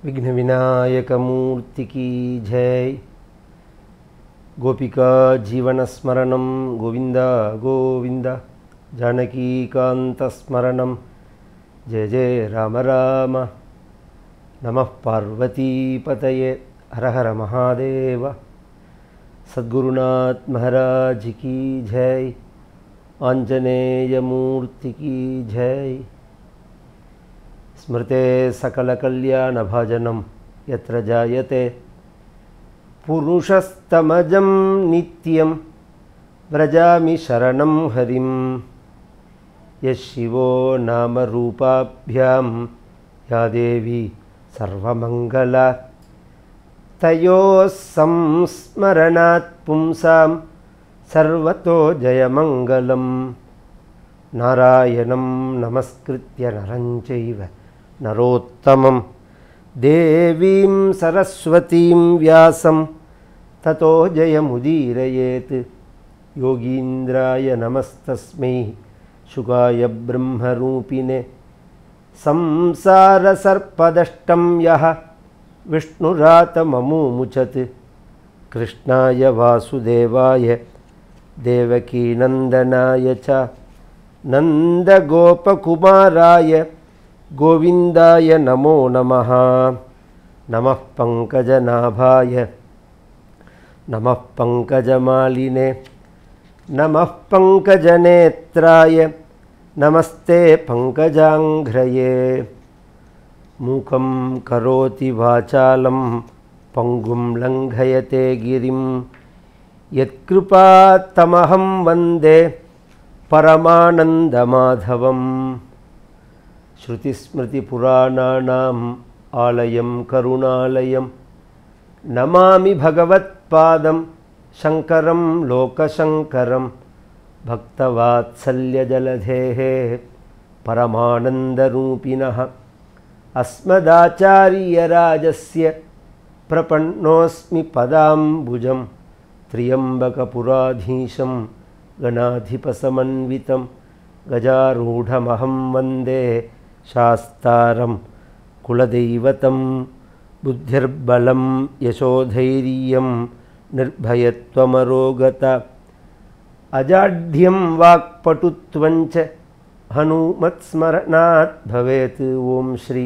विघ्न विनायक मूर्ति की जय। गोपिका जीवन स्मरणं गोविंद गोविंद, जानकी कांत स्मरणं जय जय राम राम। नमः पार्वती पतये, हर हर महादेव। सद्गुरुनाथ महाराज की जय। आंजनेय मूर्ति की जय। स्मृते सकलकल्याणभाजनं यत्र जायते पुरुषस्तमजं नित्यं व्रजामि शरणं हरिं। यः शिवो नामरूपाभ्यां या देवी सर्वमङ्गला, तयोः संस्मरणात् पुंसां सर्वतो जयमङ्गलं। नारायणं नमस्कृत्य नरं चैव नरोत्तमं, देवीं सरस्वतीं व्यासं ततो जयमुदीरयेत्। योगीन्द्राय नमस्तस्मै शुकाय ब्रह्मरूपिणे, संसारसर्पदष्टं यः विष्णुरातममुमुचत्। कृष्णाय वासुदेवाय देवकीनन्दनाय च नन्दगोपकुमाराय गोविन्दाय नमो नमः। नमः पङ्कजनाभाय नमः पङ्कजमालिने, नमः पङ्कजनेत्राय नमस्ते पङ्कजाङ्घ्रये। मूकं करोति वाचालं पङ्गुं लङ्घयते गिरिं, यत्कृपात्तमहं वन्दे परमानन्दमाधवम्। श्रुतिस्मृतिपुराणानाम् आलयं करुणालयं, नमामि भगवत्पादं शङ्करं लोकशङ्करं। भक्तवात्सल्यजलधेः परमानन्दरूपिणः, अस्मदाचार्यराजस्य प्रपन्नोऽस्मि पदाम्बुजं। त्र्यम्बकपुराधीशं गणाधिपसमन्वितं, गजारूढमहं वन्दे शास्तारं कुलदैवतं। बुद्धिर्बलं यशोधैर्यं निर्भयत्वमरोगता, अजाढ्यं वाक्पटुत्वं च हनुमत्स्मरणात् भवेत्। ओम श्री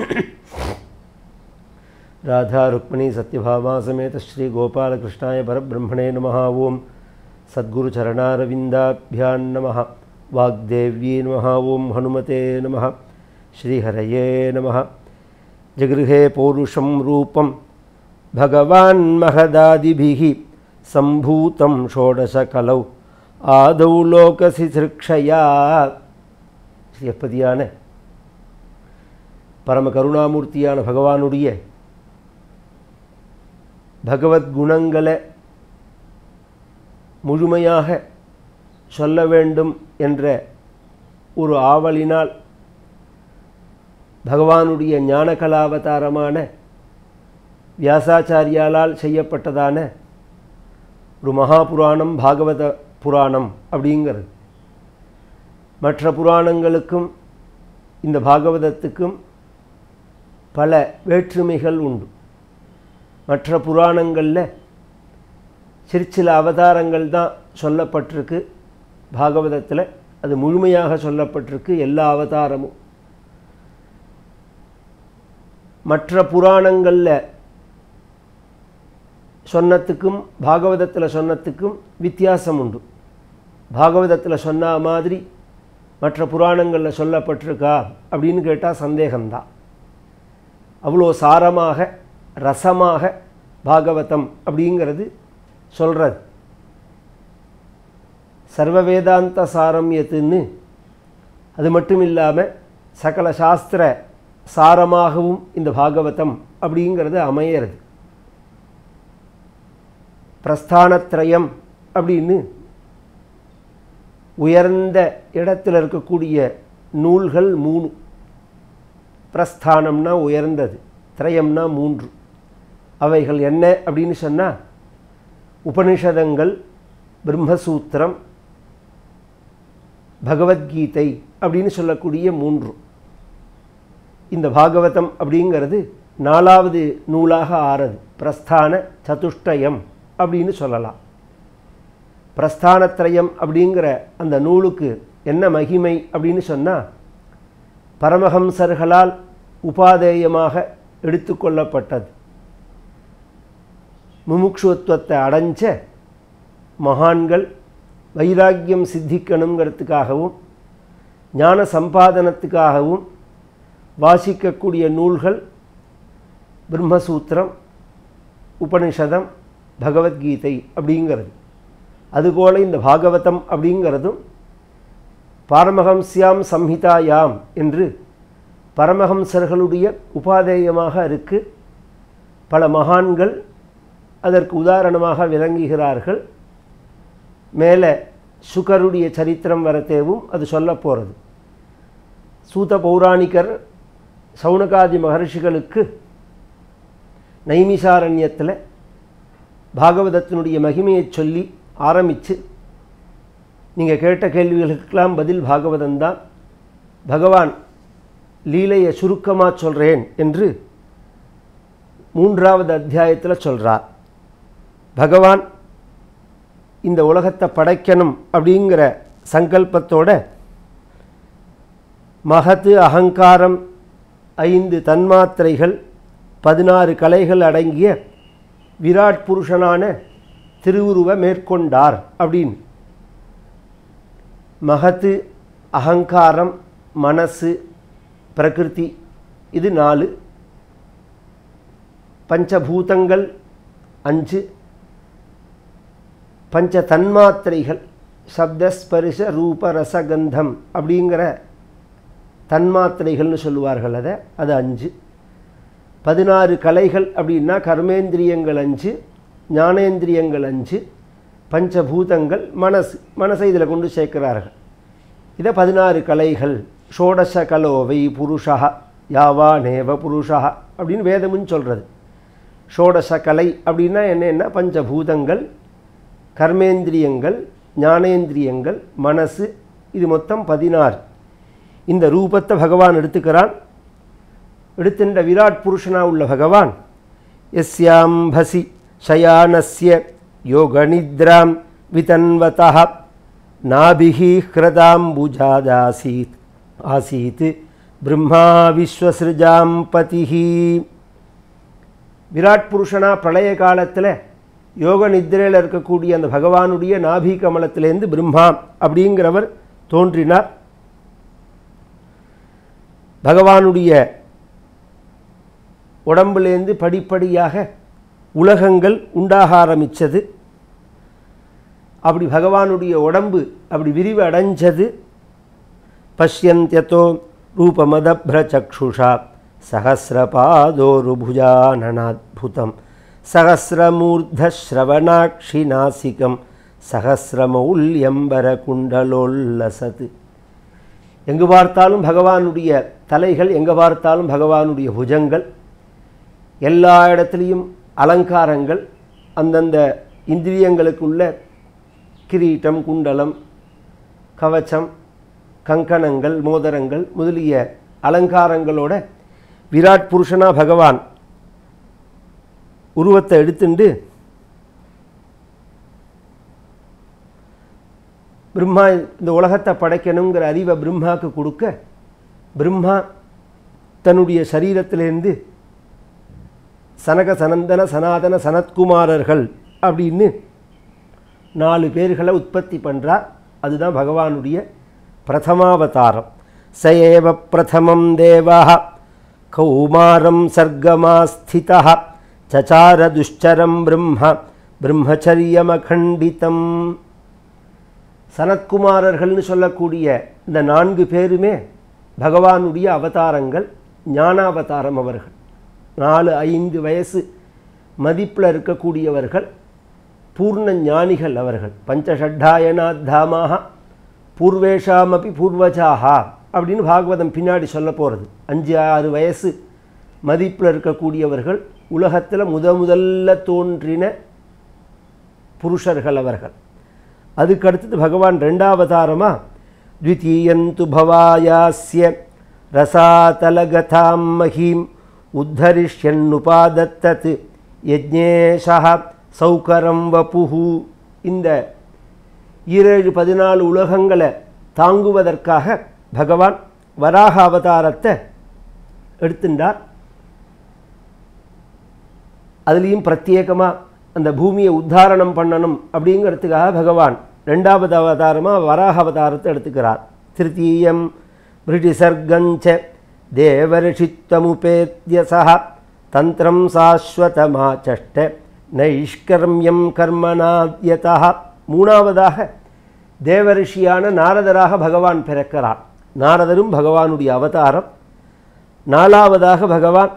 राधा रुक्मिणी सत्यभामा समेत श्री गोपाल कृष्णाय परब्रह्मणे नमः। ओम सद्गुरुचरणारविन्दाभ्यां नमः। वाग्देव्यै नमः। ओम हनुमते नमः। श्रीहरये नमः। जगृहे पौरुषं रूपं भगवान् महदादिभिः सम्भूतं षोडशकलौ आदौ लोकसिसृक्षया। எப்பதியான பரம கருணாமூர்த்தியான பகவானுடைய பகவத்குணங்களை முழுமையாக சொல்ல வேண்டும் என்ற ஒரு ஆவலினால் பகவானுடைய ஞானகலாவதாரமான வியாசாச்சாரியாலால் செய்யப்பட்டதான ஒரு மகாபுராணம் பாகவத புராணம் அப்படிங்கிறது. மற்ற புராணங்களுக்கும் இந்த பாகவதத்துக்கும் பல வேற்றுமைகள் உண்டு. மற்ற புராணங்களில் சிற்சில அவதாரங்கள் தான் சொல்லப்பட்டிருக்கு. பாகவதத்தில் அது முழுமையாக சொல்லப்பட்டிருக்கு, எல்லா அவதாரமும். மற்ற புராணங்களில் சொன்னத்துக்கும் பாகவதத்தில் சொன்னத்துக்கும் வித்தியாசம் உண்டு. பாகவதத்தில் சொன்ன மாதிரி மற்ற புராணங்களில் சொல்லப்பட்டிருக்கா அப்படின்னு கேட்டால் சந்தேகம்தான். அவ்வளோ சாரமாக ரசமாக பாகவதம் அப்படிங்கிறது சொல்கிறது. சர்வ வேதாந்த சாரம் எத்துன்னு அது மட்டும் இல்லாமல் சகல சாஸ்திர சாரமாகவும் இந்த பாகவதம் அப்படிங்கிறது அமையிறது. பிரஸ்தானத்ரயம் அப்படின்னு உயர்ந்த இடத்தில் இருக்கக்கூடிய நூல்கள் 3. பிரஸ்தானம்னா உயர்ந்தது, திரயம்னா 3. அவைகள் என்ன அப்படின்னு சொன்னால் உபனிஷதங்கள், பிரம்மசூத்திரம், பகவத்கீதை அப்படின்னு சொல்லக்கூடிய 3. இந்த பாகவதம் அப்படிங்கிறது 4வது நூலாக ஆறது. பிரஸ்தான சதுஷ்டயம் அப்படின்னு சொல்லலாம். பிரஸ்தானத்ரயம் அப்படிங்கிற அந்த நூலுக்கு என்ன மகிமை அப்படின்னு சொன்னால், பரமஹம்சர்களால் உபாதேயமாக எடுத்துக்கொள்ளப்பட்டது. முமுட்சுத்துவத்தை அடைஞ்ச மகான்கள் வைராக்கியம் சித்திக்கணுங்கிறதுக்காகவும் ஞான சம்பாதனத்துக்காகவும் வாசிக்கக்கூடிய நூல்கள் பிரம்மசூத்திரம், உபனிஷதம், பகவத்கீதை அப்படிங்கிறது. அதுபோல் இந்த பாகவதம் அப்படிங்கிறதும் பாரமஹம்ஸ்யாம் சம்ஹிதாயாம் என்று பரமஹம்சர்களுடைய உபாதேயமாக இருக்கு. பல மகான்கள் அதற்கு உதாரணமாக விளங்குகிறார்கள். மேலே சுகருடைய சரித்திரம் வரத்தேவும் அது சொல்ல போகிறது. சூத பௌராணிகர் சௌனகாதி மகர்ஷிகளுக்கு நைமிசாரண்யத்தில் பாகவதத்தினுடைய மகிமையை சொல்லி ஆரம்பித்து, நீங்கள் கேட்ட கேள்விகளுக்கெல்லாம் பதில் பாகவதம்தான், பகவான் லீலையை சுருக்கமாக சொல்கிறேன் என்று 3வது அத்தியாயத்தில் சொல்கிறார். பகவான் இந்த உலகத்தை படைக்கணும் அப்படிங்கிற சங்கல்பத்தோட மகத்து, அகங்காரம், 5 தன்மாத்திரைகள், 16 கலைகள் அடங்கிய விராட் புருஷனான திருவுருவை மேற்கொண்டார் அப்படின்னு. மகத்து, அகங்காரம், மனசு, பிரகிருதி, இது 4. பஞ்சபூதங்கள் 5, பஞ்ச தன்மாத்திரைகள் சப்தஸ்பரிச ரூப ரசகந்தம் அப்படிங்கிற தன்மாத்திரைகள்னு சொல்லுவார்கள். அது 5. 16 கலைகள் அப்படின்னா கர்மேந்திரியங்கள் 5, ஞானேந்திரியங்கள் 5, பஞ்சபூதங்கள், மனசை இதில் கொண்டு சேர்க்கிறார்கள். இதை 16 கலைகள். ஷோடச கலோவை புருஷா யாவா நேவ புருஷா அப்படின்னு வேதமுன்னு சொல்கிறது. ஷோடச கலை அப்படின்னா என்னென்னா பஞ்சபூதங்கள், கர்மேந்திரியங்கள், ஞானேந்திரியங்கள், மனசு, இது மொத்தம் 16. இந்த ரூபத்தை பகவான் எடுத்துக்கிறான். எடுத்துன்ற விராட் புருஷனாக உள்ள பகவான் யஸ்யாம்பசி சயானஸ்ய யோகநித்ராம் விதன்வதः நாபிஹி ஹ்ரதாம்புஜாதாசீத் ஆசீத் பிரம்மா விஸ்வஸ்ருஜாம் பதிஹி. விராட் புருஷனா பிரளய காலத்தில் யோக நித்திரையில் இருக்கக்கூடிய அந்த பகவானுடைய நாபி கமலத்திலேருந்து பிரம்மா அப்படிங்கிறவர் தோன்றினார். பகவானுடைய உடம்புலேருந்து படிப்படியாக உலகங்கள் உண்டாக ஆரம்பித்தது. அப்படி பகவானுடைய உடம்பு அப்படி விரிவு அடைஞ்சது. பஷ்யந்த்யதோ ரூபமதப்ர சக்ஷுஷா சஹஸ்ரபாதோருபுஜானனாத்புதம் சஹஸ்ரமூர்தஸ்ரவணாக்ஷி நாசிகம் சஹஸ்ரமௌல்யம்பர குண்டலோல்லசத். எங்கு பார்த்தாலும் பகவானுடைய தலைகள், எங்கே பார்த்தாலும் பகவானுடைய புஜங்கள், எல்லா இடத்துலையும் அலங்காரங்கள், அந்தந்த இந்திரியங்களுக்குள்ள கிரீட்டம், குண்டலம், கவச்சம், கங்கணங்கள், மோதிரங்கள் முதலிய அலங்காரங்களோட விராட் புருஷனா பகவான் உருவத்தை எடுத்துண்டு பிரம்மா இந்த உலகத்தை படைக்கணுங்கிற அறிவை பிரம்மாவுக்கு கொடுக்க, பிரம்மா தன்னுடைய சரீரத்திலேருந்து சனக சனந்தன சனாதன சனத்குமாரர்கள் அப்படின்னு 4 பேர்களை உற்பத்தி பண்ணுறார். அதுதான் பகவானுடைய பிரதமாவதாரம். சயேவ பிரதமம் தேவः கௌமாரம் சர்க்கமாஸ்திதः சசார துஷ்சரம் பிரம்ம பிரம்மச்சரியமகண்டிதம். சனத்குமாரர்கள்னு சொல்லக்கூடிய இந்த 4 பேருமே பகவானுடைய அவதாரங்கள், ஞானாவதாரம். அவர்கள் 4-5 வயசு மதிப்பில் இருக்கக்கூடியவர்கள், பூர்ண ஞானிகள் அவர்கள். பஞ்சஷட்டாயனாத்தாமாக பூர்வேஷாமபி பூர்வஜாகா அப்படின்னு பாகவதம் பின்னாடி சொல்ல போகிறது. 5-6 வயசு மதிப்பில் இருக்கக்கூடியவர்கள், உலகத்தில் முதல்ல தோன்றின புருஷர்கள் அவர்கள். அதுக்கடுத்தது பகவான் 2அவதாரமாக த்விதீயந்து பவாயாஸ்ய ரசாதலகதாம் மஹீம் உத்தரிஷ்யன்னுபாதத்தத் யஜ்ஞேஷः சௌகரம் வபுஹு. இந்த 17-14 உலகங்களை தாங்குவதற்காக பகவான் வராக அவதாரத்தை எடுத்துட்டார். அதுலேயும் பிரத்யேகமாக அந்த பூமியை உத்தாரணம் பண்ணணும் அப்படிங்கிறதுக்காக பகவான் 2வது அவதாரமாக வராக அவதாரத்தை எடுத்துக்கிறார். திருத்தீயம் விருடிசர்கஞ்ச தேவரிஷித்தமுபேத்யசः தந்திரம் சாஸ்வதமாச்சஷ்ட நைஷ்கர்மியம் கர்மநாத்யதः. 3வதாக தேவரிஷியான நாரதராக பகவான் பிறக்கிறார். நாரதரும் பகவானுடைய அவதாரம். 4வதாக பகவான்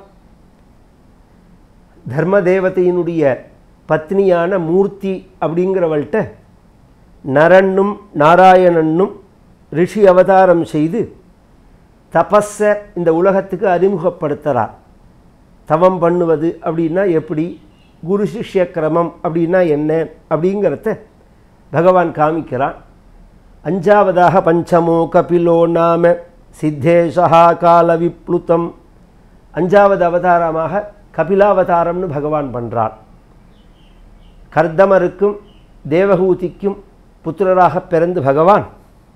தர்மதேவதையினுடைய பத்னியான மூர்த்தி அப்படிங்கிறவள்கிட்ட நரன்னும் நாராயணனும் ரிஷி அவதாரம் செய்து தபஸை இந்த உலகத்துக்கு அறிமுகப்படுத்துகிறார். தவம் பண்ணுவது அப்படின்னா எப்படி, குரு சிஷ்ய கிரமம் அப்படின்னா என்ன அப்படிங்கிறத பகவான் காமிக்கிறான். 5வதாக பஞ்சமோ கபிலோ நாம சித்தேஷா கால விப்ளுதம். 5வது அவதாரமாக கபிலாவதாரம்னு பகவான் பண்ணுறார். கர்தமருக்கும் தேவகூதிக்கும் புத்திரராக பிறந்து பகவான்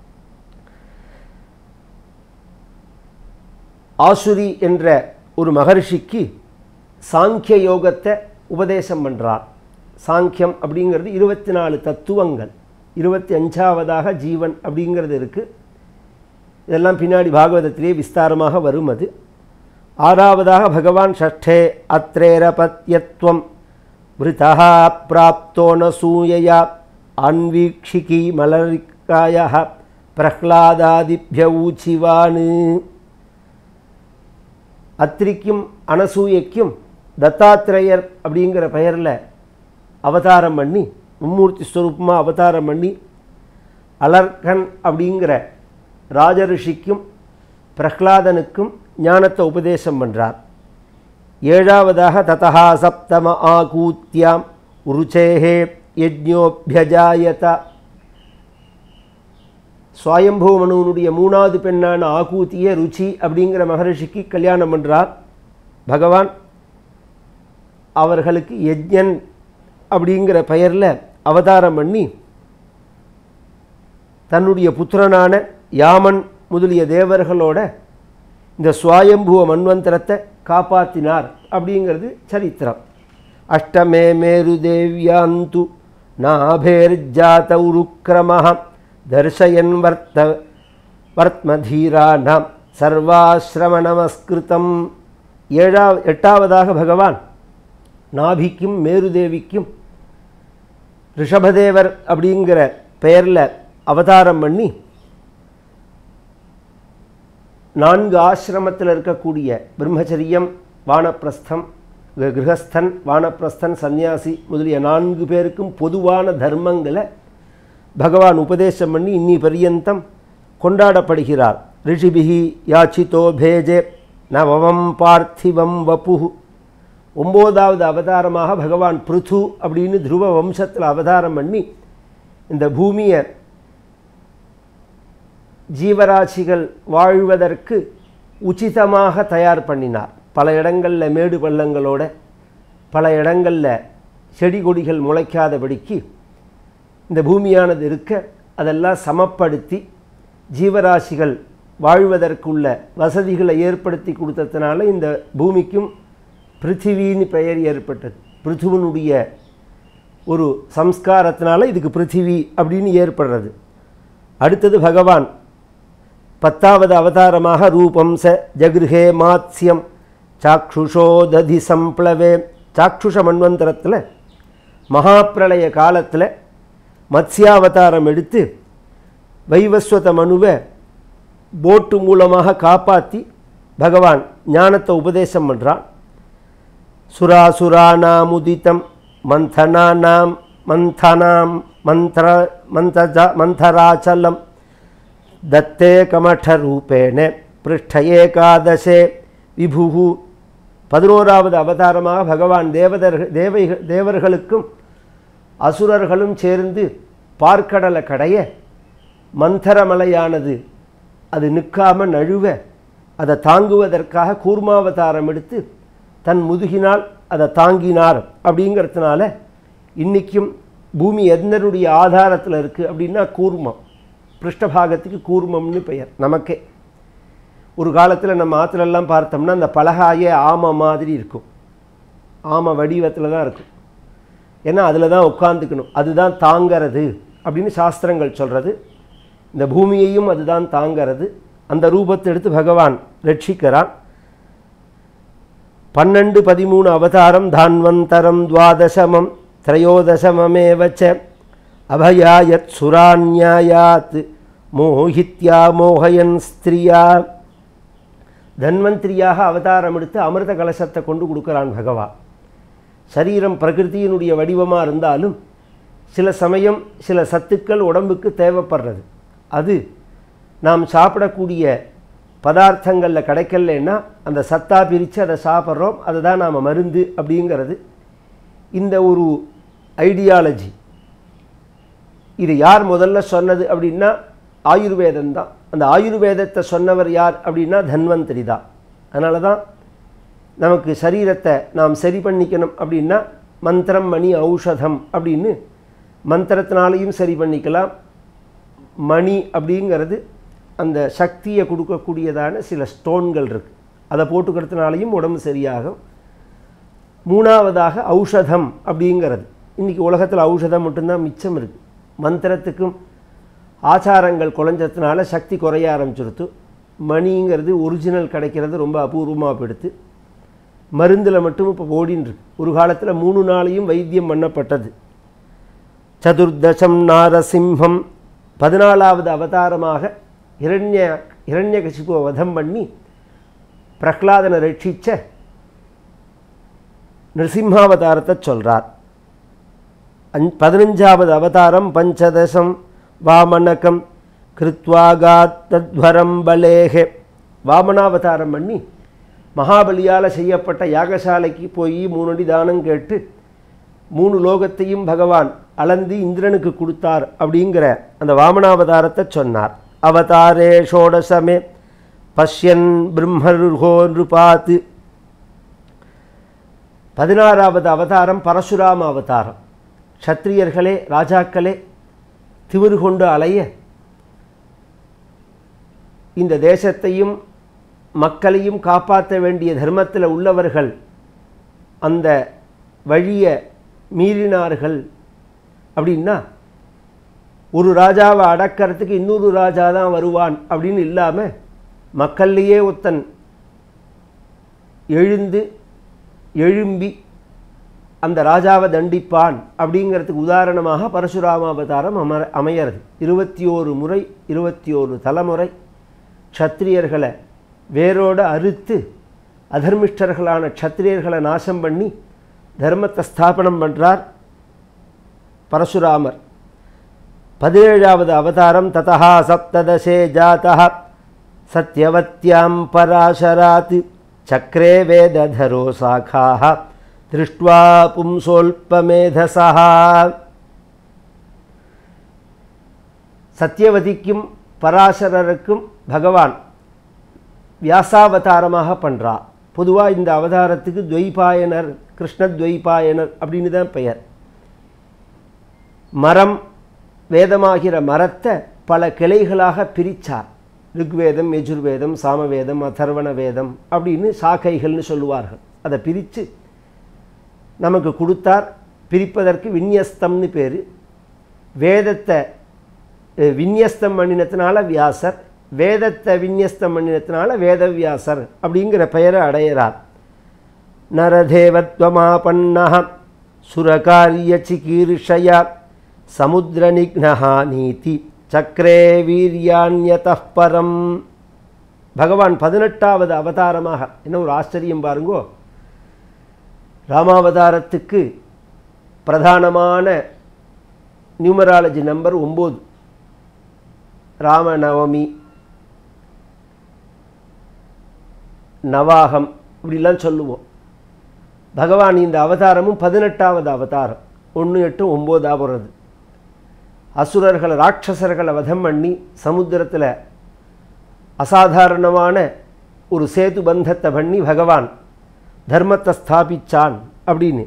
ஆசுரி என்ற ஒரு மகர்ஷிக்கு சாங்கிய யோகத்தை உபதேசம் பண்ணுறார். சாங்கியம் அப்படிங்கிறது 24 தத்துவங்கள். 25வதாக ஜீவன் அப்படிங்கிறது இருக்குது. இதெல்லாம் பின்னாடி பாகவதத்திலே விஸ்தாரமாக வரும். அது 6வதாக பகவான் ஷஷ்டே அத்ரேரபத்யத்வம் விருதா பிராப்தோ நசூயயா அன்வீக்ஷிகி மலரிக்காய பிரஹ்லாதாதிப்ய ஊச்சிவான். அத்ரிக்கும் அனசூயைக்கும் தத்தாத்ரேயர் அப்படிங்கிற பெயரில் அவதாரம் பண்ணி, மும்மூர்த்தி ஸ்வரூபமாக அவதாரம் பண்ணி அலர்கன் அப்படிங்கிற ராஜரிஷிக்கும் பிரஹ்லாதனுக்கும் ஞானத்தை உபதேசம் பண்ணுறார். 7வதாக ததா சப்தம ஆகூத்யாம் உருச்சேஹே யஜ்ஞோப்யஜாயத. ஸ்வயம்பூ மனுவனுடைய 3வது பெண்ணான ஆகூத்திய ருச்சி அப்படிங்கிற மகரிஷிக்கு கல்யாணம் பண்ணுறார் பகவான். அவர்களுக்கு யஜ்ஞன் அப்படிங்கிற பெயரில் அவதாரம் பண்ணி தன்னுடைய புத்திரனான யாமன் முதலிய தேவர்களோட இந்த ஸ்வயம்புவ மன்வந்தரத்தை காப்பாற்றினார் அப்படிங்கிறது சரித்திரம். அஷ்டமே மேரு தேவ்யாந்து நாபேர்ஜாத உருக்ரமஹ தர்சயன் வர்த்மதீராணாம் சர்வாஸ்ரம நமஸ்கிருதம். 8வதாக பகவான் நாபிக்கும் மேருதேவிக்கும் ரிஷபதேவர் அப்படிங்கிற பெயரில் அவதாரம் பண்ணி 4 ஆசிரமத்தில் இருக்கக்கூடிய பிரம்மச்சரியம், வானப்பிரஸ்தம், கிரகஸ்தன், வானப்பிரஸ்தன், சந்நியாசி முதலிய 4 பேருக்கும் பொதுவான தர்மங்களை பகவான் உபதேசம் பண்ணி இன்னி பரியந்தம் கொண்டாடப்படுகிறார். ரிஷிபிஹி யாச்சிதோ பேஜே நவம் பார்த்திவம் வபுஹு. 9வது அவதாரமாக பகவான் பிருது அப்படின்னு துருவ வம்சத்தில் அவதாரம் பண்ணி இந்த பூமியை ஜீவராசிகள் வாழ்வதற்கு உச்சிதமாக தயார் பண்ணினார். பல இடங்களில் மேடு பள்ளங்களோட, பல இடங்களில் செடி கொடிகள் முளைக்காதபடிக்கு இந்த பூமியானது இருக்க அதெல்லாம் சமப்படுத்தி ஜீவராசிகள் வாழ்வதற்குள்ள வசதிகளை ஏற்படுத்தி கொடுத்ததுனால இந்த பூமிக்கும் பிருத்திவின்னு பெயர் ஏற்பட்டது. பிருத்துவனுடைய ஒரு சம்ஸ்காரத்தினால இதுக்கு பிருத்திவி அப்படின்னு ஏற்படுறது. அடுத்தது பகவான் 10வது அவதாரமாக ரூபம் ச ஜகிருஹே மாத்ஸ்யம் சாக்ஷுஷோ ததி சம்ப்ளவே. சாக்ஷுஷ மன்வந்தரத்தில் மகாப்பிரளய காலத்தில் மத்ஸ்யாவதாரம் எடுத்து வைவஸ்வத மனுவை போட்டு மூலமாக காப்பாற்றி பகவான் ஞானத்தை உபதேசம் பண்ணுறான். சுராசுராணாம் உதித்தம் மந்தனானாம் மந்தனாம் மந்தராச்சலம் தத்தே கமடரூபேண பிருஷ்ட ஏகாதசே விபுகு. 11வது அவதாரமாக பகவான் தேவர்களுக்கும் அசுரர்களும் சேர்ந்து பார்க்கடலை கடைய மந்தரமலையானது அது நிற்காமல் நழுவ அதை தாங்குவதற்காக கூர்மாவதாரம் எடுத்து தன் முதுகினால் அதை தாங்கினார். அப்படிங்கிறதுனால இன்றைக்கும் பூமி எந்தனுடைய ஆதாரத்தில் இருக்குது அப்படின்னா கூர்மம், பிருஷ்டபாகத்துக்கு கூர்மம்னு பெயர். நமக்கே ஒரு காலத்தில் நம்ம ஆற்றுலெல்லாம் பார்த்தோம்னா அந்த பலகாயே ஆமை மாதிரி இருக்கும், ஆமை வடிவத்தில் தான் இருக்கும். ஏன்னா அதில் தான் உட்காந்துக்கணும், அதுதான் தாங்கிறது அப்படின்னு சாஸ்திரங்கள் சொல்கிறது. இந்த பூமியையும் அதுதான் தாங்கிறது. அந்த ரூபத்தை எடுத்து பகவான் ரட்சிக்கிறான். 12, 13 அவதாரம் தான்வந்தரம் துவாதசமம் திரையோதசமமேவச்ச அபயாயத் சுரான்யாயாத் மோஹித்யா மோகயன் ஸ்திரியா. தன்வந்திரியாக அவதாரம் எடுத்து அமிர்த கலசத்தை கொண்டு கொடுக்குறான் பகவான். சரீரம் பிரகிருதியினுடைய வடிவமாக இருந்தாலும் சில சமயம் சில சத்துக்கள் உடம்புக்கு தேவைப்படுறது. அது நாம் சாப்பிடக்கூடிய பதார்த்தங்களில் கிடைக்கலன்னா அந்த சத்தா பிரித்து அதை சாப்பிட்றோம், அதுதான் நாம் மருந்து அப்படிங்கிறது இந்த ஒரு ஐடியாலஜி. இது யார் முதல்ல சொன்னது அப்படின்னா ஆயுர்வேதம் தான். அந்த ஆயுர்வேதத்தை சொன்னவர் யார் அப்படின்னா தன்வந்திரி தான். அதனால தான் நமக்கு சரீரத்தை நாம் சரி பண்ணிக்கணும் அப்படின்னா மந்திரம் மணி ஔஷதம் அப்படின்னு மந்திரத்தினாலையும் சரி பண்ணிக்கலாம். மணி அப்படிங்கிறது அந்த சக்தியை கொடுக்கக்கூடியதான சில ஸ்டோன்கள் இருக்குது, அதை போட்டுக்கிறதுனாலையும் உடம்பு சரியாகும். மூணாவதாக ஔஷதம் அப்படிங்கிறது. இன்றைக்கி உலகத்தில் ஔஷதம் மட்டும்தான் மிச்சம் இருக்குது. மந்திரத்துக்கும் ஆச்சாரங்கள் குறைஞ்சதுனால சக்தி குறைய ஆரம்பிச்சிருத்து. மணிங்கிறது ஒரிஜினல் கிடைக்கிறது ரொம்ப அபூர்வமாக போயிடுத்து. மருந்தில் மட்டும் இப்போ ஓடின்னு இருக்கு. ஒரு காலத்தில் 3 நாளையும் வைத்தியம் பண்ணப்பட்டது. சதுர்தசம் நாரசிம்ஹம் 14வது அவதாரமாக இரண்யகசிபுவை வதம் பண்ணி பிரஹ்லாதனை ரட்சித்த நிருசிம்மாவதாரத்தை சொல்கிறார். 15வது அவதாரம் பஞ்சதசம் வாமனகம் கிருத்வாகாத்தத்வரம் பலேகே. வாமனாவதாரம் பண்ணி மகாபலியால் செய்யப்பட்ட யாகசாலைக்கு போய் 3 அடி தானம் கேட்டு 3 லோகத்தையும் பகவான் அளந்து இந்திரனுக்கு கொடுத்தார் அப்படிங்கிற அந்த வாமனாவதாரத்தை சொன்னார். அவதாரே ஷோடசமே பஷ்யன் பிரம்மருகோ நிருபாத். 16வது அவதாரம் பரசுராம அவதாரம். க்ஷத்ரியர்களே ராஜாக்களே திமிரு கொண்டு அலைய இந்த தேசத்தையும் மக்களையும் காப்பாற்ற வேண்டிய தர்மத்தில் உள்ளவர்கள் அந்த வழியை மீறினார்கள் அப்படின்னா ஒரு ராஜாவை அடக்கிறதுக்கு இன்னொரு ராஜா தான் வருவான் அப்படின்னு இல்லாமல் மக்கள்லேயே ஒருத்தன் எழும்பி அந்த ராஜாவை தண்டிப்பான் அப்படிங்கிறதுக்கு உதாரணமாக பரசுராம அவதாரம் அமையிறது. 21 முறை 21 தலைமுறை க்ஷத்ரியர்களை வேரோடு அறுத்து அதர்மிஷ்டர்களான க்ஷத்ரியர்களை நாசம் பண்ணி தர்மத்தை ஸ்தாபனம் பண்ணுறார் பரசுராமர். 17வது அவதாரம் ததா சப்ததசே ஜாதா சத்யவத்யாம் பராசராத் சக்ரே வேததரோ சாகாஹ திருஷ்ட்வா பும்சோல்பமேதசா. சத்யவதிக்கும் பராசரருக்கும் பகவான் வியாசாவதாரமாக பண்ணுறார். பொதுவாக இந்த அவதாரத்துக்கு துவைபாயனர், கிருஷ்ணத்வைபாயனர் அப்படின்னு தான் பெயர். மரம் வேதமாகிற மரத்தை பல கிளைகளாக பிரித்தார். ருக்வேதம், யஜுர்வேதம், சாமவேதம், அதர்வண வேதம் அப்படின்னு சாக்கைகள்னு சொல்லுவார்கள். அதை பிரித்து நமக்கு கொடுத்தார். பிரிப்பதற்கு விநியஸ்தம்னு பேர். வேதத்தை விநியஸ்தம் பண்ணினத்தினால வியாசர், வேதத்தை விநியஸ்தம் பண்ணினத்தினால வேதவியாசர் அப்படிங்கிற பெயரை அடையிறார். நரதேவத்வமாபன்னஹ சுரகாரிய சிகீர்ஷயா சமுத்திரநிக்னஹா நீதி சக்ரே வீரியான்யதः பரம். பகவான் 18வது அவதாரமாக, என்ன ஒரு ஆச்சரியம் பாருங்கோ, ராமாவதாரத்துக்கு பிரதானமான நியூமராலஜி நம்பர் 9. ராமநவமி, நவாகம் இப்படிலாம் சொல்லுவோம். பகவான் இந்த அவதாரமும் 18வது அவதாரம். 1, 8, 9 வருது. அசுரர்களை ராட்சசர்களை வதம் பண்ணி சமுத்திரத்தில் அசாதாரணமான ஒரு சேது பந்தத்தை பண்ணி பகவான் தர்மத்தை ஸ்தாபிச்சான் அப்படின்னு.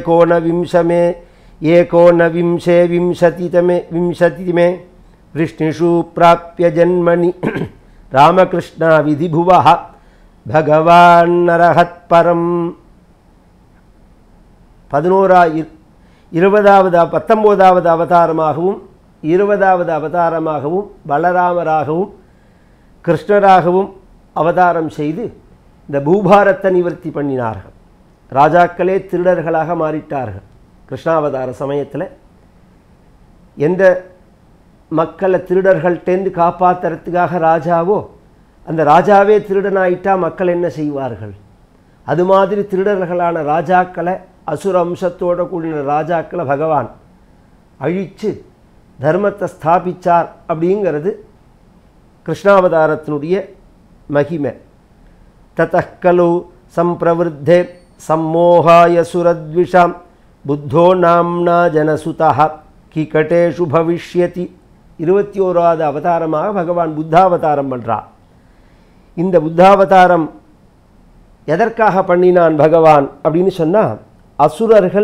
ஏகோனவிம்சே விம்சதிமே விஷ்ணுஷு பிராப்ய ஜன்மனி ராமகிருஷ்ணா விதிபுவः பகவான் நரஹத் பரம். 19வது அவதாரமாகவும் 20வது அவதாரமாகவும் பலராமராகவும் கிருஷ்ணராகவும் அவதாரம் செய்து இந்த பூபாரத்தை நிவர்த்தி பண்ணினார்கள். ராஜாக்களே திருடர்களாக மாறிட்டார்கள். கிருஷ்ணாவதார சமயத்தில் எந்த மக்களை திருடர்கள்டேந்து காப்பாற்றுறதுக்காக ராஜாவோ அந்த ராஜாவே திருடனாயிட்டா மக்கள் என்ன செய்வார்கள்? அது மாதிரி திருடர்களான ராஜாக்களை, அசுர அம்சத்தோடு கூடின ராஜாக்களை பகவான் அழித்து தர்மத்தை ஸ்தாபிச்சார். அப்படிங்கிறது கிருஷ்ணாவதாரத்தினுடைய மகிமை. ததக்கலு சம்பிரவருத்தே சம்மோகாய சுரத்விஷாம் புத்தோ நாம்னா ஜனசுதா கிகட்டேஷு பவிஷ்யதி. 21வது அவதாரமாக பகவான் புத்தாவதாரம் பண்ணுறார். இந்த புத்தாவதாரம் எதற்காக பண்ணினான் பகவான் அப்படின்னு சொன்னால், அசுரர்கள்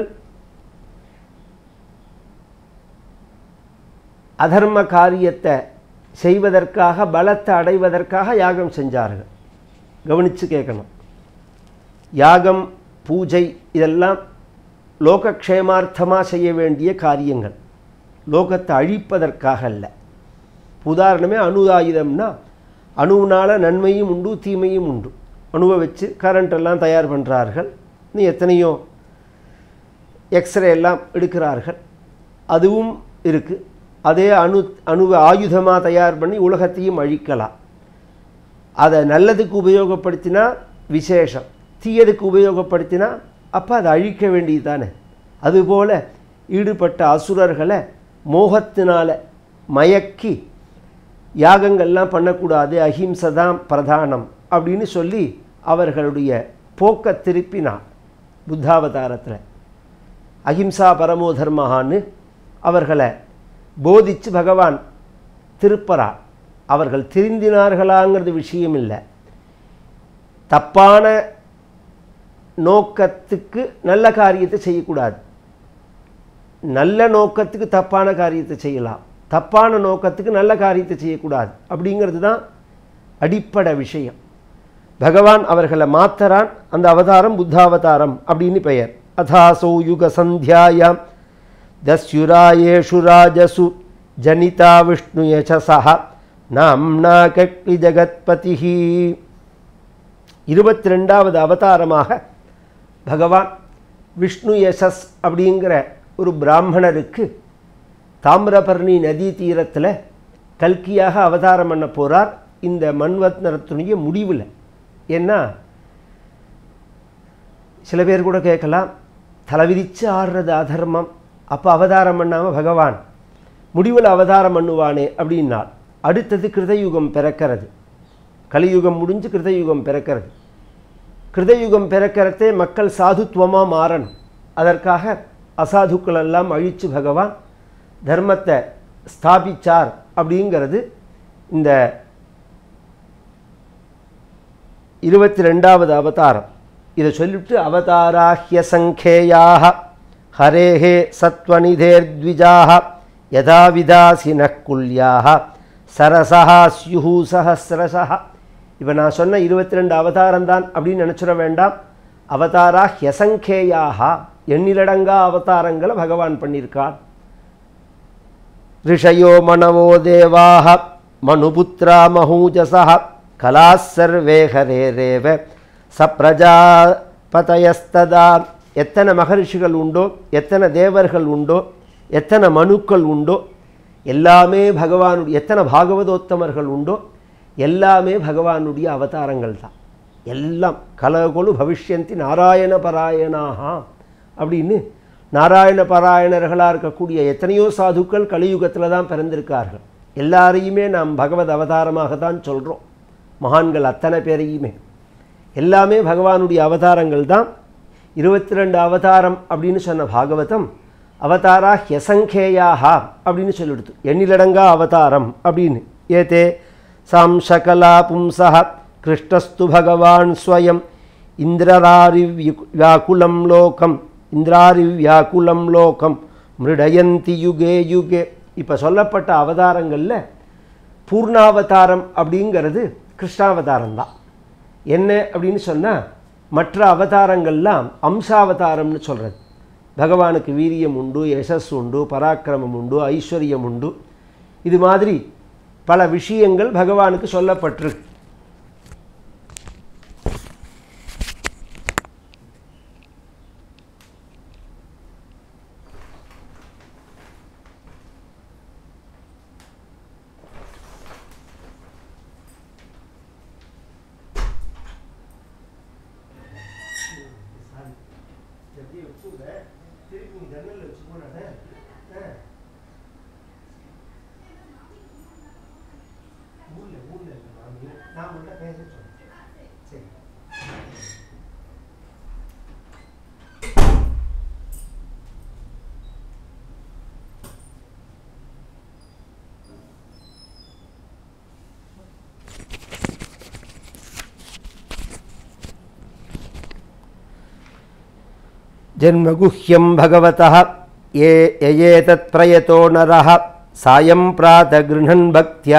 அதர்ம காரியத்தை செய்வதற்காக, பலத்தை அடைவதற்காக யாகம் செஞ்சார்கள். கவனித்து கேட்கணும். யாகம், பூஜை இதெல்லாம் லோகக்ஷேமார்த்தமாக செய்ய வேண்டிய காரியங்கள், லோகத்தை அழிப்பதற்காக அல்ல. உதாரணமே அணுதாயுதம்னா அணுவினால் நன்மையும் உண்டு தீமையும் உண்டு. அணுவை வச்சு கரண்டெல்லாம் தயார் பண்ணுறார்கள். இன்னும் எத்தனையோ எக்ஸ்ரே எல்லாம் எடுக்கிறார்கள், அதுவும் இருக்குது. அதே அணுவை ஆயுதமாக தயார் பண்ணி உலகத்தையும் அழிக்கலாம். அதை நல்லதுக்கு உபயோகப்படுத்தினா விசேஷம், தீயதுக்கு உபயோகப்படுத்தினா அப்போ அதை அழிக்க வேண்டியது தானே. அதுபோல் ஈடுபட்ட அசுரர்களை மோகத்தினால் மயக்கி யாகங்கள்லாம் பண்ணக்கூடாது, அஹிம்சதான் பிரதானம் அப்படின்னு சொல்லி அவர்களுடைய போக்கை திருப்பினான். புத்தாவதாரத்தில் அஹிம்சா பரமோ தர்மஹான்னு அவர்களை போதித்து பகவான் திருப்பறார். அவர்கள் திருந்தினார்களாங்கிறது விஷயம் இல்லை. தப்பான நோக்கத்துக்கு நல்ல காரியத்தை செய்யக்கூடாது, நல்ல நோக்கத்துக்கு தப்பான காரியத்தை செய்யலாம், தப்பான நோக்கத்துக்கு நல்ல காரியத்தை செய்யக்கூடாது. அப்படிங்கிறது தான் அடிப்படை விஷயம். பகவான் அவர்களை மாத்தரான். அந்த அவதாரம் புத்தாவதாரம் அப்படின்னு பெயர். அதாசௌ யுக சந்தியாயாம் தஸ்யுராயேஷு ராஜசு ஜனிதா விஷ்ணு யசஸஹ நாம்னா கக்லி ஜகத்பதிஹி. 22வது அவதாரமாக பகவான் விஷ்ணு யசஸ் அப்படிங்கிற ஒரு பிராமணருக்கு தாமிரபரணி நதி தீரத்தில் கல்கியாக அவதாரம் பண்ண போகிறார் இந்த மன்வத்னரத்துடைய முடிவில். ஏன்னா சில பேர் கூட கேட்கலாம், தலைவிரித்து ஆடுறது அதர்மம், அப்போ அவதாரம் பண்ணாமல் பகவான் முடிவில் அவதாரம் பண்ணுவானே அப்படின்னால். அடுத்தது கிருதயுகம் பிறக்கிறது. கலியுகம் முடிஞ்சு கிருதயுகம் பிறக்கிறது. கிருதயுகம் பிறக்கிறதே மக்கள் சாதுத்துவமாக மாறணும். அதற்காக அசாதுக்கள் எல்லாம் அழித்து பகவான் தர்மத்தை ஸ்தாபிச்சார். அப்படிங்கிறது இந்த 22வது அவதாரம். இதை சொல்லிவிட்டு அவதாராஹ்ய சங்கேயாக ஹரேஹே சத்வநிதேர்த்விஜாக யதா விதாசின குல்யாக சரசஹா ஸ்யுஹு சஹஸ்ரசஹ. இப்போ நான் சொன்ன 22 அவதாரம் தான் அப்படின்னு நினச்சிட வேண்டாம். அவதாராஹ்ய சங்கேயாக எண்ணிலடங்கா அவதாரங்களை பகவான் பண்ணியிருக்கான். ரிஷயோ மனவோ தேவாக மனுபுத்ரா மஹூஜசஹ கலாஸ் சர்வே ஹரேரேவ சப்ரஜாபதயஸ்ததா. எத்தனை மகரிஷிகள் உண்டோ, எத்தனை தேவர்கள் உண்டோ, எத்தனை மனுக்கள் உண்டோ, எல்லாமே பகவானுடைய, எத்தனை பாகவதோத்தமர்கள் உண்டோ எல்லாமே பகவானுடைய அவதாரங்கள் தான். எல்லாம் கலகொலு பவிஷ்யந்தி நாராயண பராயணாக அப்படின்னு நாராயண பாராயணர்களாக இருக்கக்கூடிய எத்தனையோ சாதுக்கள் கலியுகத்தில் தான் பிறந்திருக்கார்கள். எல்லாரையுமே நாம் பகவத் அவதாரமாக தான் சொல்கிறோம். மகான்கள் அத்தனை பேரையுமே எல்லாமே பகவானுடைய அவதாரங்கள் தான். 22 அவதாரம் அப்படின்னு சொன்ன பாகவதம் அவதாரா ஹ்யசங்கேயாக அப்படின்னு சொல்லிடுது. எண்ணிலடங்கா அவதாரம் அப்படின்னு. ஏதே சாம்சகலா பும்சஹ கிருஷ்ணஸ்து பகவான் ஸ்வயம் இந்திராரிவ்யாகுலம் லோகம் இந்திராரிவ்யாகுலம் லோகம் மிருடயந்தி யுகே யுகே. இப்போ சொல்லப்பட்ட அவதாரங்களில் பூர்ணாவதாரம் அப்படிங்கிறது கிருஷ்ணாவதாரம் தான். என்ன அப்படின்னு சொன்னால் மற்ற அவதாரங்கள்லாம் அம்சாவதாரம்னு சொல்கிறது. பகவானுக்கு வீரியம் உண்டு, யசஸ் உண்டு, பராக்கிரமம் உண்டு, ஐஸ்வர்யம் உண்டு. இது மாதிரி பல விஷயங்கள் பகவானுக்கு சொல்லப்பட்டிருக்கு. ஜன்மகுஹ்யம் பகவதः ஏதத் பிரயதோ நரः சாயம் பிராத கிருஹன் பக்தியா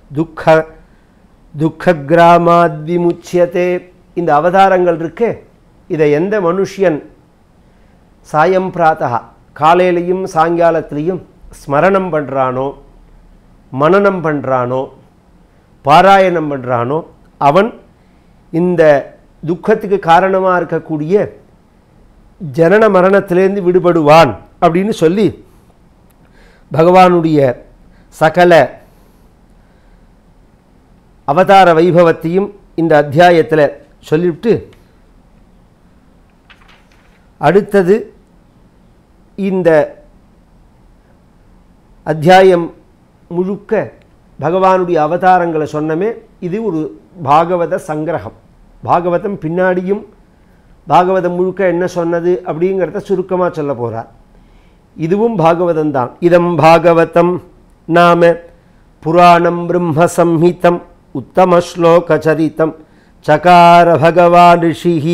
துக்ககிராமாத் விமுச்யதே. இந்த அவதாரங்கள் இருக்கு. இதை எந்த மனுஷியன் சாயம் பிராத்தா காலையிலையும் சாயங்காலத்திலையும் ஸ்மரணம் பண்ணுறானோ, மனனம் பண்ணுறானோ, பாராயணம் பண்ணுறானோ, அவன் இந்த துக்கத்துக்கு காரணமாக இருக்கக்கூடிய ஜனன மரணத்திலேருந்து விடுபடுவான் அப்படின்னு சொல்லி பகவானுடைய சகல அவதார வைபவத்தையும் இந்த அத்தியாயத்தில் சொல்லிவிட்டு அடுத்தது இந்த அத்தியாயம் முழுக்க பகவானுடைய அவதாரங்களை சொன்னமே. இது ஒரு பாகவத சங்கிரகம். பாகவதம் பின்னாடியும் பாகவதம் முழுக்க என்ன சொன்னது அப்படிங்கிறத சுருக்கமாக சொல்ல போகிறார். இதுவும் பாகவதம் தான். இதம் பாகவதம் நாம புராணம் பிரம்ம சம்ஹிதம் உத்தம ஸ்லோகச்சரிதம் சகார பகவான் ரிஷிஹி.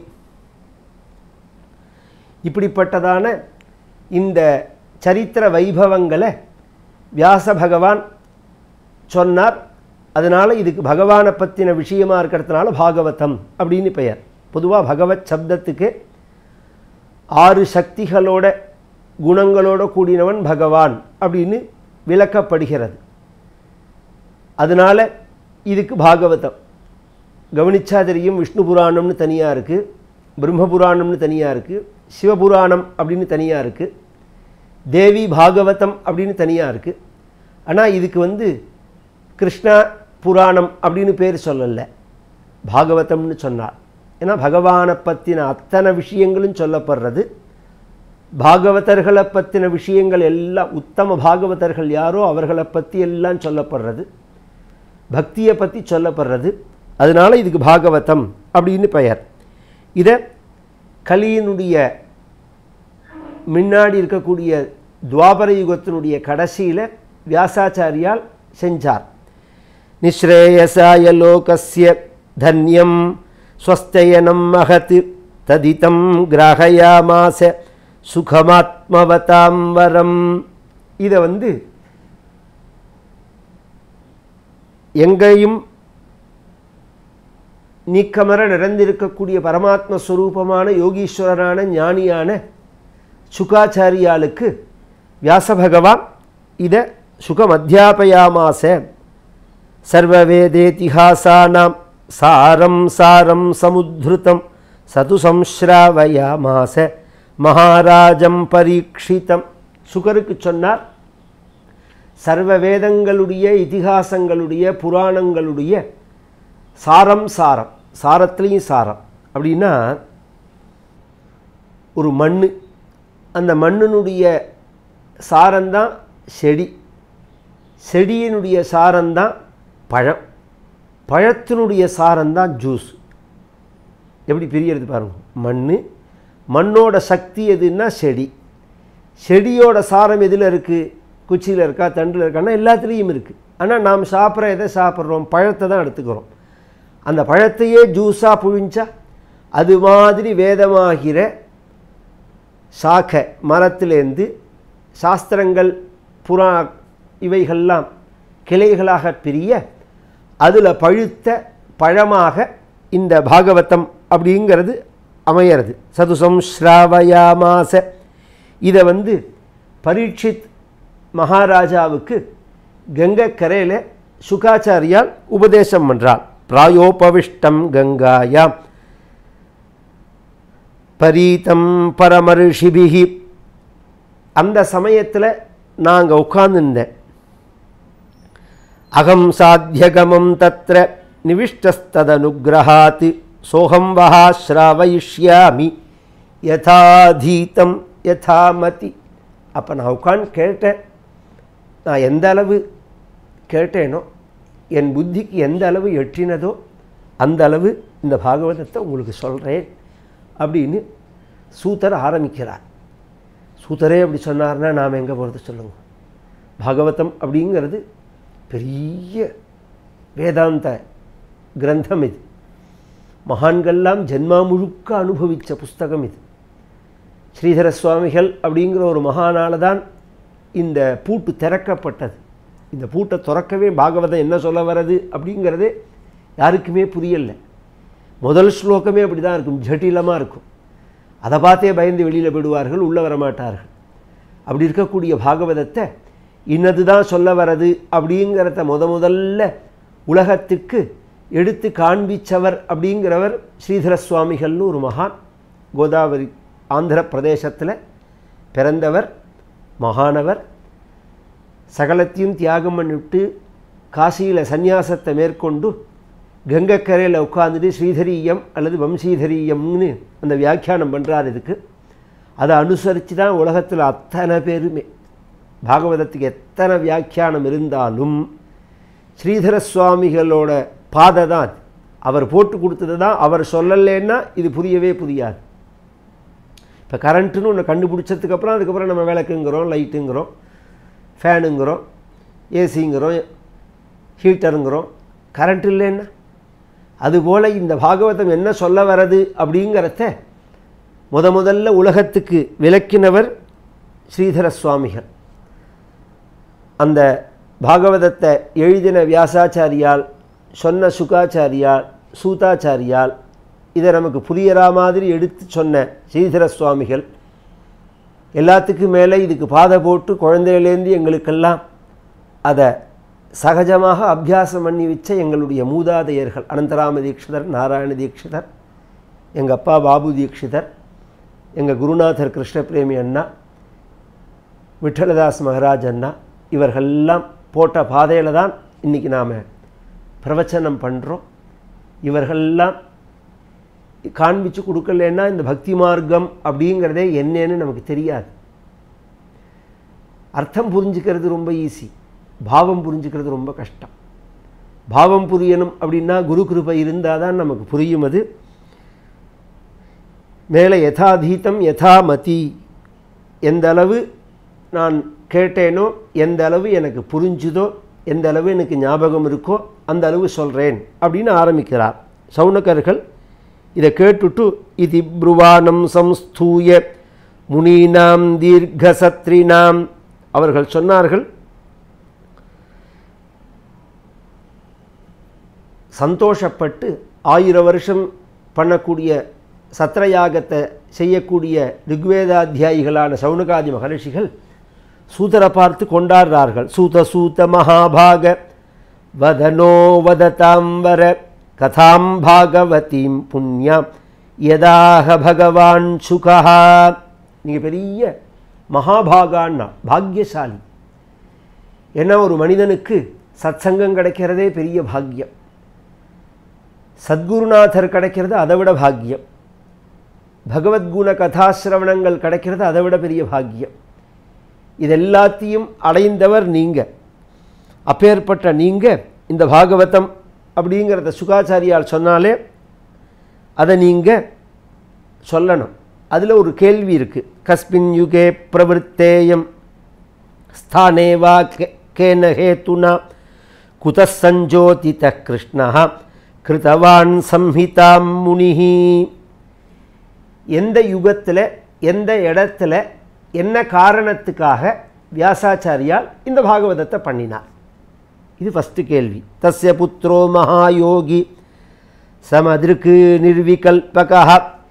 இப்படிப்பட்டதான இந்த சரித்திர வைபவங்களை வியாச பகவான் சொன்னார். அதனால் இதுக்கு பகவானை பற்றின விஷயமாக இருக்கிறதுனால பாகவதம் அப்படின்னு பெயர். பொதுவாக பகவத் சப்தத்துக்கு 6 சக்திகளோட குணங்களோட கூடினவன் பகவான் அப்படின்னு விளக்கப்படுகிறது. அதனால் இதுக்கு பாகவதம். கவனிச்சா தெரியும், விஷ்ணு புராணம்னு தனியாக இருக்குது, பிரம்ம புராணம்னு தனியாக இருக்குது, சிவபுராணம் அப்படின்னு தனியாக இருக்குது, தேவி பாகவதம் அப்படின்னு தனியாக இருக்குது. ஆனால் இதுக்கு கிருஷ்ணா புராணம் அப்படின்னு பேர் சொல்லலை, பாகவதம்னு சொன்னார். ஏன்னா பகவானை பற்றின அத்தனை விஷயங்களும் சொல்லப்படுறது. பாகவதர்களை பற்றின விஷயங்கள் எல்லாம், உத்தம பாகவதர்கள் யாரோ அவர்களை பற்றி எல்லாம் சொல்லப்படுறது, பக்தியை பற்றி சொல்லப்படுறது. அதனால் இதுக்கு பாகவதம் அப்படின்னு பெயர். இதை கலியினுடைய முன்னாடி இருக்கக்கூடிய துவாபர யுகத்தினுடைய கடைசியில் வியாசாச்சாரியால் செஞ்சார். நிஸ்ரேயசாய லோகஸ்ய தன்யம் ஸ்வஸ்தயனம் மகத் ததிதம் கிராஹயாமாச சுகமாத்மவதாம் வரம். இதை எங்கேயும் நீக்கமர நிறைந்திருக்கக்கூடிய பரமாத்ம ஸ்வரூபமான யோகீஸ்வரனான ஞானியான சுகாச்சாரியாளுக்கு வியாச பகவான் இதை சுகம் அத்தியாபயாமாச. சர்வவேதேதிஹாசானாம் சாரம் சாரம் சமுத்ருதம் சது சம்ஸ்ராவயாமாச மகாராஜம் பரீட்சிதம். சுகருக்கு சொன்னார், சர்வ வேதங்களுடைய இதிகாசங்களுடைய புராணங்களுடைய சாரம் சாரம், சாரத்துலேயும் சாரம். அப்படின்னா ஒரு மண், அந்த மண்ணினுடைய சாரம்தான் செடி, செடியினுடைய சாரம்தான் பழம், பழத்தினுடைய சாரம்தான் ஜூஸ். எப்படி பிரியறது பாருங்க. மண், மண்ணோட சக்தி எதுன்னா செடி, செடியோட சாரம் எதில் இருக்குது? குச்சியில் இருக்கா, தண்டில் இருக்கான்னா எல்லாத்துலேயும் இருக்குது. ஆனால் நாம் சாப்பிட்ற எதை சாப்பிட்றோம்? பழத்தை தான் எடுத்துக்கிறோம். அந்த பழத்தையே ஜூஸாக புழிஞ்சா அது மாதிரி வேதமாகிற சாக்க மரத்திலேருந்து சாஸ்திரங்கள் புறா இவைகள்லாம் கிளைகளாக பிரிய அதில் பழுத்த பழமாக இந்த பாகவதம் அப்படிங்கிறது அமையிறது. சதுசம்ஸ்ராவயாமாச இதை பரீட்சித் மகாராஜாவுக்கு கங்கக்கரையில் சுகாச்சாரியால் உபதேசம் பண்ணுறாள். பிராயோபவிஷ்டம் கங்காயாம் பரீதம் பரமர்ஷிபிகி. அந்த சமயத்தில் நாங்கள் உட்கார்ந்துருந்தேன். அகம் சாத்தியகமம் தத்ர நிவிஷ்டஸ்ததனுக்ரஹாத் சோகம் வஹா ஸ்ராவயிஷ்யாமி யதாதீதம் யதாமதி. அப்போ நான் உட்காந்து கேட்டேன். நான் எந்த அளவு கேட்டேனோ, என் புத்திக்கு எந்த அளவு எட்டினதோ அந்த அளவு இந்த பாகவதத்தை உங்களுக்கு சொல்கிறேன் அப்படின்னு சூத்தர் ஆரம்பிக்கிறார். சூத்தரே அப்படி சொன்னார்னா நாம் எங்கே போகிறது சொல்லுங்க. பாகவதம் அப்படிங்கிறது பெரிய வேதாந்த கிரந்தம். இது மகான்கள்லாம் ஜென்மா முழுக்க அனுபவித்த புஸ்தகம். இது ஸ்ரீதர சுவாமிகள் அப்படிங்கிற ஒரு மகானால தான் இந்த பூட்டு திறக்கப்பட்டது. இந்த பூட்டை திறக்கவே பாகவதம் என்ன சொல்ல வர்றது அப்படிங்கிறதே யாருக்குமே புரியலை. முதல் ஸ்லோகமே அப்படி தான் இருக்கும், ஜட்டிலமாக இருக்கும். அதை பார்த்தே பயந்து வெளியில் போயிடுவார்கள், உள்ளே வரமாட்டார்கள். அப்படி இருக்கக்கூடிய பாகவதத்தை இன்னது தான் சொல்ல வர்றது அப்படிங்கிறத முதல்ல உலகத்துக்கு எடுத்து காண்பிச்சவர் அப்படிங்கிறவர் ஸ்ரீதர சுவாமிகள்னு ஒரு மகான். கோதாவரி ஆந்திர பிரதேசத்தில் பிறந்தவர், மகானவர். சகலத்தையும் தியாகம் பண்ணிவிட்டு காசியில் சந்நியாசத்தை மேற்கொண்டு கங்கக்கரையில் உட்காந்துட்டு ஸ்ரீதரீயம் அல்லது வம்சீதரீயம்னு அந்த வியாக்கியானம் பண்ணுறார். இதுக்கு அதை அனுசரித்து தான் உலகத்தில் அத்தனை பேருமே பாகவதத்துக்கு எத்தனை வியாக்கியானம் இருந்தாலும் ஸ்ரீதர சுவாமிகளோட பாதை தான் அவர் போட்டு கொடுத்தது தான். அவர் சொல்லலைன்னா இது புரியவே புரியாது. இப்போ கரண்ட்டுன்னு ஒன்று கண்டுபிடிச்சதுக்கப்புறம் அதுக்கப்புறம் நம்ம விளக்குங்கிறோம், லைட்டுங்கிறோம், ஃபேனுங்கிறோம், ஏசிங்கிறோம், ஹீட்டருங்கிறோம். கரண்ட் இல்லைன்னா அதுபோல் இந்த பாகவதம் என்ன சொல்ல வர்றது அப்படிங்கிறத முதல்ல உலகத்துக்கு விளக்கினவர் ஸ்ரீதர சுவாமிகள். அந்த பாகவதத்தை எழுதின வியாசாச்சாரியால், சொன்ன சுகாச்சாரியால், சூதாச்சாரியால், இதை நமக்கு புரியற மாதிரி எடுத்து சொன்ன ஸ்ரீதர சுவாமிகள். எல்லாத்துக்கும் மேலே இதுக்கு பாதை போட்டு குழந்தையிலேருந்து எங்களுக்கெல்லாம் அதை சகஜமாக அபியாசம் பண்ணி வச்ச எங்களுடைய மூதாதையர்கள் அனந்தராம தீட்சிதர், நாராயண தீட்சிதர், எங்கள் அப்பா பாபு தீட்சிதர், எங்கள் குருநாதர் கிருஷ்ணபிரேமி அண்ணா, விட்டலதாஸ் மகராஜ் அண்ணா, இவர்களெல்லாம் போட்ட பாதையில் தான் இன்றைக்கி நாம் பிரவச்சனம் பண்ணுறோம். இவர்களெல்லாம் காண்பிச்சு கொடுக்கலன்னா இந்த பக்தி மார்க்கம் அப்படிங்கிறதே என்னன்னு நமக்கு தெரியாது. அர்த்தம் புரிஞ்சுக்கிறது ரொம்ப ஈஸி, பாவம் புரிஞ்சுக்கிறது ரொம்ப கஷ்டம். பாவம் புரியணும் அப்படின்னா குரு கிருபை இருந்தால் தான் நமக்கு புரியும். அது மேலே யதாதீதம் யதாமதி, எந்த அளவு நான் கேட்டேனோ, எந்த அளவு எனக்கு புரிஞ்சுதோ, எந்த அளவு எனக்கு ஞாபகம் இருக்கோ அந்த அளவு சொல்கிறேன் அப்படின்னு ஆரம்பிக்கிறார். சௌனகர்கள் இதை கேட்டுட்டு இது ப்ருவானம் சம்ஸ்தூய முனீனாம் தீர்க்கசத்ரினாம், அவர்கள் சொன்னார்கள், சந்தோஷப்பட்டு 1000 வருஷம் பண்ணக்கூடிய சத்ரயாகத்தை செய்யக்கூடிய ரிக்வேதாத்தியாயிகளான சௌனகாதி மகரிஷிகள் சூதரை பார்த்து கொண்டாடுறார்கள். சூத சூத மகாபாக வதனோ வததாம்பர கதாம் பாகவதீம் புண்ணியம் யதாக பகவான் சுகா. நீங்கள் பெரிய மகாபாகான்னா பாக்யசாலி. ஏன்னா ஒரு மனிதனுக்கு சத்சங்கம் கிடைக்கிறதே பெரிய பாக்கியம். சத்குருநாதர் கிடைக்கிறது அதை விட பாக்கியம். பகவத்குண கதாசிரவணங்கள் கிடைக்கிறது அதை விட பெரிய பாக்கியம். இதெல்லாத்தையும் அடைந்தவர் நீங்கள். அப்பேற்பட்ட நீங்கள் இந்த பாகவதம் அப்படிங்கிறத சுகாச்சாரியால் சொன்னாலே அதை நீங்கள் சொல்லணும். அதில் ஒரு கேள்வி இருக்குது. கஸ்மின் யுகே பிரவருத்தேயம் ஸ்தானேவா கேன ஹேத்துனா குதः சஞ்சோதிதः கிருஷ்ணः கிருதவான் சம்ஹிதாம் முனிஹி. எந்த யுகத்தில் எந்த இடத்துல என்ன காரணத்துக்காக வியாசாச்சாரியால் இந்த பாகவதத்தை பண்ணினார்? இது ஃபஸ்ட்டு கேள்வி. தஸ்ய புத்ரோ மகாயோகி சமதிருக்கு நிர்விகல்பகா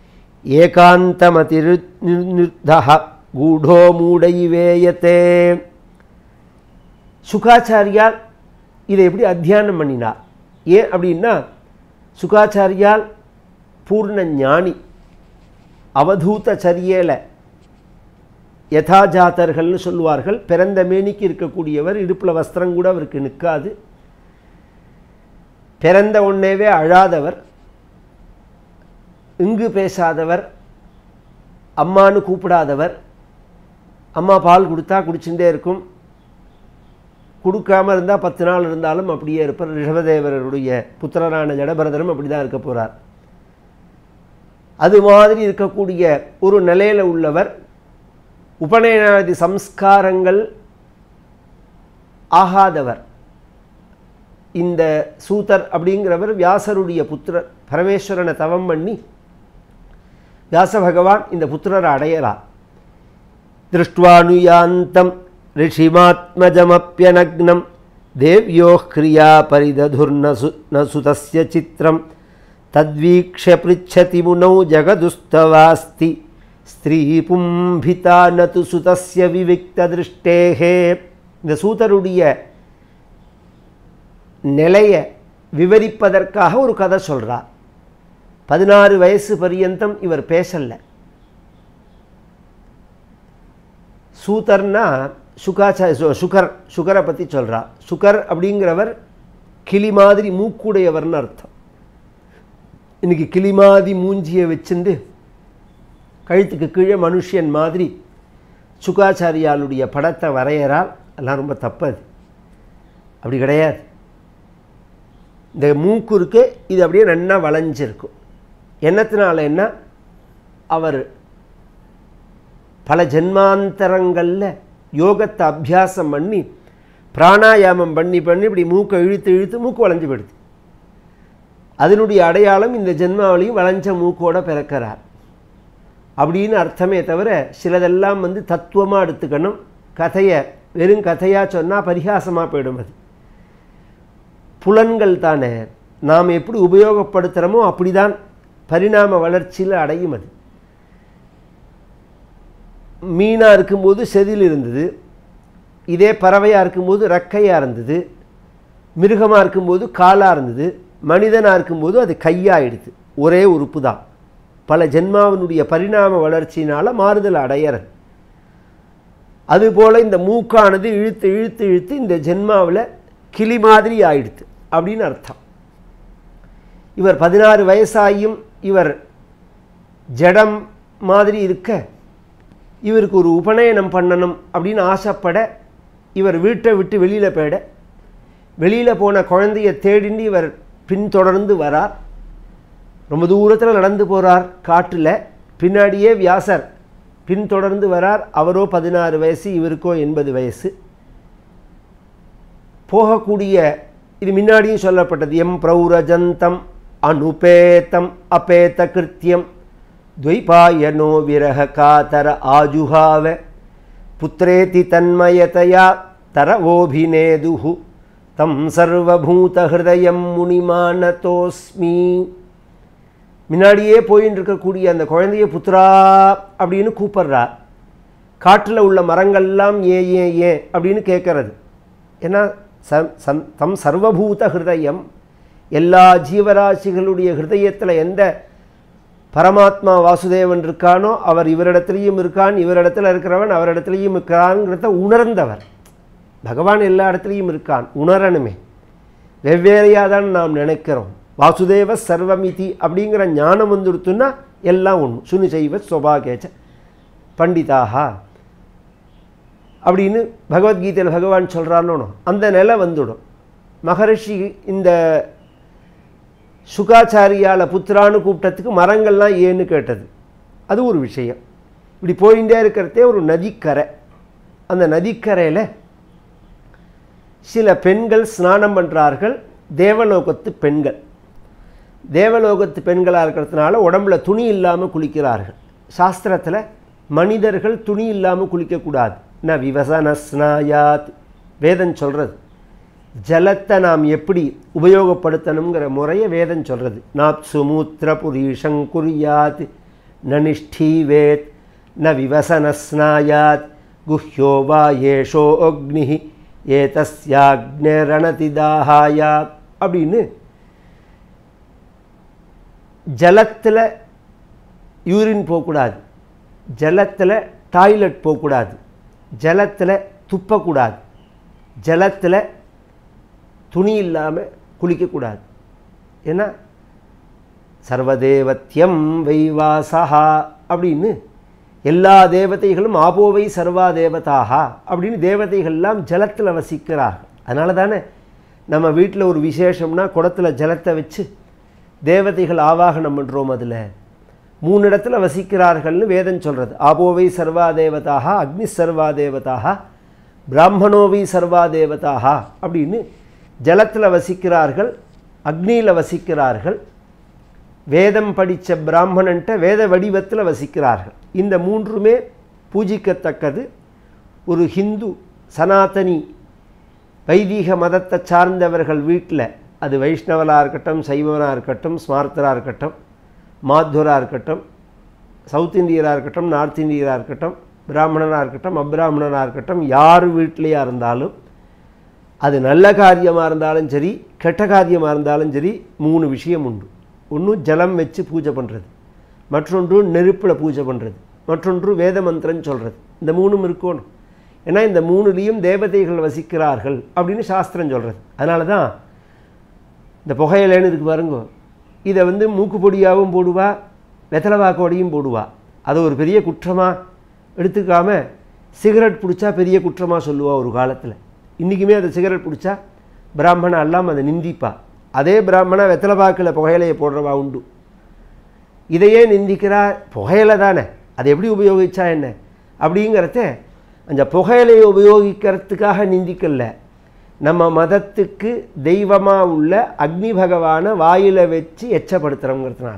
ஏகாந்தமதிர்நிர்தஹ கூடோ மூடைவேயத்தே. சுகாச்சாரியால் இதை எப்படி அத்தியானம் பண்ணினார்? ஏன் அப்படின்னா சுகாச்சாரியால் பூர்ண ஞானி, அவதூத சரியேல யதாஜாத்தர்கள்னு சொல்லுவார்கள். பிறந்த மேனிக்கு இருக்கக்கூடியவர், இடுப்பில் வஸ்திரம் கூட அவருக்கு நிற்காது, பிறந்த உடனேவே அழாதவர், இங்கு பேசாதவர், அம்மானு கூப்பிடாதவர், அம்மா பால் கொடுத்தா குடிச்சுட்டே இருக்கும், கொடுக்காமல் இருந்தால் 10 நாள் இருந்தாலும் அப்படியே இருப்பார். ரிஷபதேவருடைய புத்திரரான ஜடபரதரும் அப்படி தான் இருக்க போகிறார். அது மாதிரி இருக்கக்கூடிய ஒரு நிலையில் உள்ளவர். உபநயனாதி சம்ஸ்காரங்கள் ஆகாதவர். இந்த சூதர் அப்படிங்கிறவர் வியாசருடைய புத்திரர். பரமேஸ்வரனை தவம் பண்ணி வியாச பகவான் இந்த புத்திரரை அடையலாம். திருஷ்டுவானுயாந்தம் ரிஷிமாத்மஜமப்யநக்னம் தேவ்யோ கிரியா பரிததுர்நசுதஸ்ய சித்திரம் தத்வீக்ஷ்ய ப்ருச்சதி முனௌ ஜகதுஸ்தவாஸ்தி ஸ்திரீ பும்பிதா நது சுதஸ்ய விவிக்த திருஷ்டேஹே. இந்த சூதருடைய நிலையை விவரிப்பதற்காக ஒரு கதை சொல்கிறார். 16 வயசு பரியந்தம் இவர் பேசலை. சூதர்னா சுகரை பற்றி சொல்கிறார். சுகர் அப்படிங்கிறவர் கிளி மாதிரி மூக்குடையவர்னு அர்த்தம். இன்றைக்கி கிளி மாதிரி மூஞ்சியை வச்சுட்டு கழுத்துக்கு கீழே மனுஷன் மாதிரி சுகாச்சாரியாளுடைய படத்தை வரையறால் எல்லாம் ரொம்ப தப்பது. அப்படி கிடையாது. இந்த மூக்கு இருக்கு, இது அப்படியே நன்னா வளைஞ்சிருக்கும். என்னத்தினால என்ன, அவர் பல ஜென்மாந்தரங்களில் யோகத்தை அபியாசம் பண்ணி பிராணாயாமம் பண்ணி இப்படி மூக்கை இழுத்து இழுத்து மூக்கு வளைஞ்சு போயிடுது. அதனுடைய அடையாளம் இந்த ஜென்மாவிலையும் வளைஞ்ச மூக்கோட பிறக்கிறார் அப்படின்னு அர்த்தமே தவிர, சிலதெல்லாம் தத்துவமாக எடுத்துக்கணும். கதையை வெறும் கதையாக சொன்னால் பரிகாசமாக போயிடும். அது புலன்கள் தானே, நாம் எப்படி உபயோகப்படுத்துகிறோமோ அப்படி தான் பரிணாம வளர்ச்சியில் அடையும். அது மீனாக இருக்கும்போது செதில் இருந்தது, இதே பறவையாக இருக்கும்போது ரெக்கையாக இருந்தது, மிருகமாக இருக்கும்போது காலாக இருந்தது, மனிதனாக இருக்கும்போது அது கையாகிடுது. ஒரே உறுப்பு தான். பல ஜென்மாவினுடைய பரிணாம வளர்ச்சியினால் மாறுதல் அடையிறது. அதுபோல் இந்த மூக்கானது இழுத்து இழுத்து இழுத்து இந்த ஜென்மாவில் கிளி மாதிரி ஆயிடுது அப்படின்னு அர்த்தம். இவர் 16 வயசாகியும் இவர் ஜடம் மாதிரி இருக்க, இவருக்கு ஒரு உபநயனம் பண்ணணும் அப்படின்னு ஆசைப்பட, இவர் வீட்டை விட்டு வெளியில் போயிட, வெளியில் போன குழந்தையை தேடின்னு இவர் பின்தொடர்ந்து வரார். ரொம்ப தூரத்தில் நடந்து போகிறார் காட்டில். பின்னாடியே வியாசர் பின்தொடர்ந்து வரார். அவரோ 16 வயசு, இவருக்கோ 80 வயசு. போகக்கூடிய இது முன்னாடியும் சொல்லப்பட்டது. எம் பிரௌரஜந்தம் அனுபேதம் அபேத கிருத்தியம் துவைபாயனோ விரக காதர ஆஜுஹாவ புத்ரேதி தன்மயதயா தரவோபிநேதுஹு தம் சர்வபூத ஹிருதயம் முனிமானதோஸ்மி. முன்னாடியே போயின்னு இருக்கக்கூடிய அந்த குழந்தைய புத்ரா அப்படின்னு கூப்பிட்றார். காட்டில் உள்ள மரங்கள்லாம் ஏன் ஏன் ஏன் அப்படின்னு கேட்கறது. ஏன்னா தம் சர்வபூத ஹிருதயம், எல்லா ஜீவராசிகளுடைய ஹிருதயத்தில் எந்த பரமாத்மா வாசுதேவன் இருக்கானோ அவர் இவரிடத்துலையும் இருக்கான், இவரிடத்துல இருக்கிறவன் அவரிடத்துலையும் இருக்கிறான்ங்கிறத உணர்ந்தவர். பகவான் எல்லா இடத்துலையும் இருக்கான், உணரணுமே. வெவ்வேறையாக தான் நாம் நினைக்கிறோம். வாசுதேவ சர்வமிதி அப்படிங்கிற ஞானம் வந்துடுத்துன்னா எல்லாம் ஒன்று. சுனிசைவ ஸ்வபாகேச்ச பண்டிதாகா அப்படின்னு பகவத்கீதையில் பகவான் சொல்கிறானோ அந்த நிலை வந்துடும். மகரிஷி இந்த சுகாச்சாரியால் புத்திரான்னு கூப்பிட்டதுக்கு மரங்கள்லாம் ஏன்னு கேட்டது, அது ஒரு விஷயம். இப்படி போயிட்டே இருக்கிறதே ஒரு நதிக்கரை. அந்த நதிக்கரையில் சில பெண்கள் ஸ்நானம் பண்ணுறார்கள், தேவலோகத்து பெண்கள். தேவலோகத்து பெண்களாக இருக்கிறதுனால உடம்புல துணி இல்லாமல் குளிக்கிறார்கள். சாஸ்திரத்தில் மனிதர்கள் துணி இல்லாமல் குளிக்கக்கூடாது. ந விவசனஸ்நாயாத் வேதம் சொல்கிறது. ஜலத்தை நாம் எப்படி உபயோகப்படுத்தணுங்கிற முறையை வேதம் சொல்கிறது. நாப்சு மூத்திர புரீஷங் குறியாத் நனிஷ்டீவேத் ந விவசனஸ்நாயாத் குஹ்யோ வா ஏஷோ அக்னி ஏதஸ்யாக்னேரணதிதாஹாயா அப்படின்னு ஜலத்தில் யூரின் போகக்கூடாது, ஜலத்தில் டாய்லெட் போகக்கூடாது, ஜலத்தில் துப்பக்கூடாது, ஜலத்தில் துணி இல்லாமல் குளிக்கக்கூடாது. ஏன்னா சர்வதேவத்தியம் வைவாசா அப்படின்னு எல்லா தேவதைகளும் ஆபோவை சர்வா தேவதாக அப்படின்னு தேவதைகள்லாம் ஜலத்தில் வசிக்கிறார்கள். அதனால தானே நம்ம வீட்டில் ஒரு விசேஷம்னா குடத்தில் ஜலத்தை வச்சு தேவதைகள் ஆவாகனம் பண்ணுறோம். அதில் 3 இடத்துல வசிக்கிறார்கள்னு வேதம் சொல்கிறது. ஆபோவை சர்வா தேவதாக, அக்னி சர்வா தேவதாக, பிராமணோவை சர்வா தேவதாக அப்படின்னு ஜலத்தில் வசிக்கிறார்கள், அக்னியில் வசிக்கிறார்கள், வேதம் படித்த பிராமணன்ட்ட வேத வடிவத்தில் வசிக்கிறார்கள். இந்த 3மே பூஜிக்கத்தக்கது. ஒரு ஹிந்து சனாதனி வைதீக மதத்தை சார்ந்தவர்கள் வீட்டில், அது வைஷ்ணவராக இருக்கட்டும், சைவனாக இருக்கட்டும், ஸ்மார்த்தராக இருக்கட்டும், மாத்வராக இருக்கட்டும், சவுத் இந்தியராக இருக்கட்டும், நார்த் இந்தியராக இருக்கட்டும், பிராமணனாக இருக்கட்டும், அப்ராமணனாக இருக்கட்டும், யார் வீட்டிலையாக இருந்தாலும் அது நல்ல காரியமாக இருந்தாலும் சரி, கெட்ட காரியமாக இருந்தாலும் சரி, 3 விஷயம் உண்டு. ஒன்று ஜலம் வச்சு பூஜை பண்ணுறது, மற்றொன்று நெருப்பில் பூஜை பண்ணுறது, மற்றொன்று வேத மந்திரன்னு சொல்கிறது. இந்த 3ம் இருக்கணும். ஏன்னா இந்த 3லேயும் தேவதைகள் வசிக்கிறார்கள் அப்படின்னு சாஸ்திரம் சொல்கிறது. அதனால தான் இந்த புகையிலேன்னு இருக்கு பாருங்க, இதை மூக்கு பொடியாகவும் போடுவா, வெத்தலைவாக்கோடையும் போடுவா. அதை ஒரு பெரிய குற்றமாக எடுத்துக்காம சிகரெட் பிடிச்சா பெரிய குற்றமாக சொல்லுவா ஒரு காலத்தில். இன்றைக்குமே அதை சிகரெட் பிடிச்சா பிராமணா எல்லாம் அதை நிந்திப்பா. அதே பிராமணா வெத்தலைவாக்கில் புகையிலையை போடுறவா உண்டு. இதையே நிந்திக்கிறா, புகையிலை தானே, அதை எப்படி உபயோகிச்சா என்ன அப்படிங்கிறத அந்த புகையிலையை உபயோகிக்கிறதுக்காக நிந்திக்கல. நம்ம மதத்துக்கு தெய்வமாக உள்ள அக்னி பகவானை வாயில் வச்சு எச்சப்படுத்துகிறோங்கிறதுனால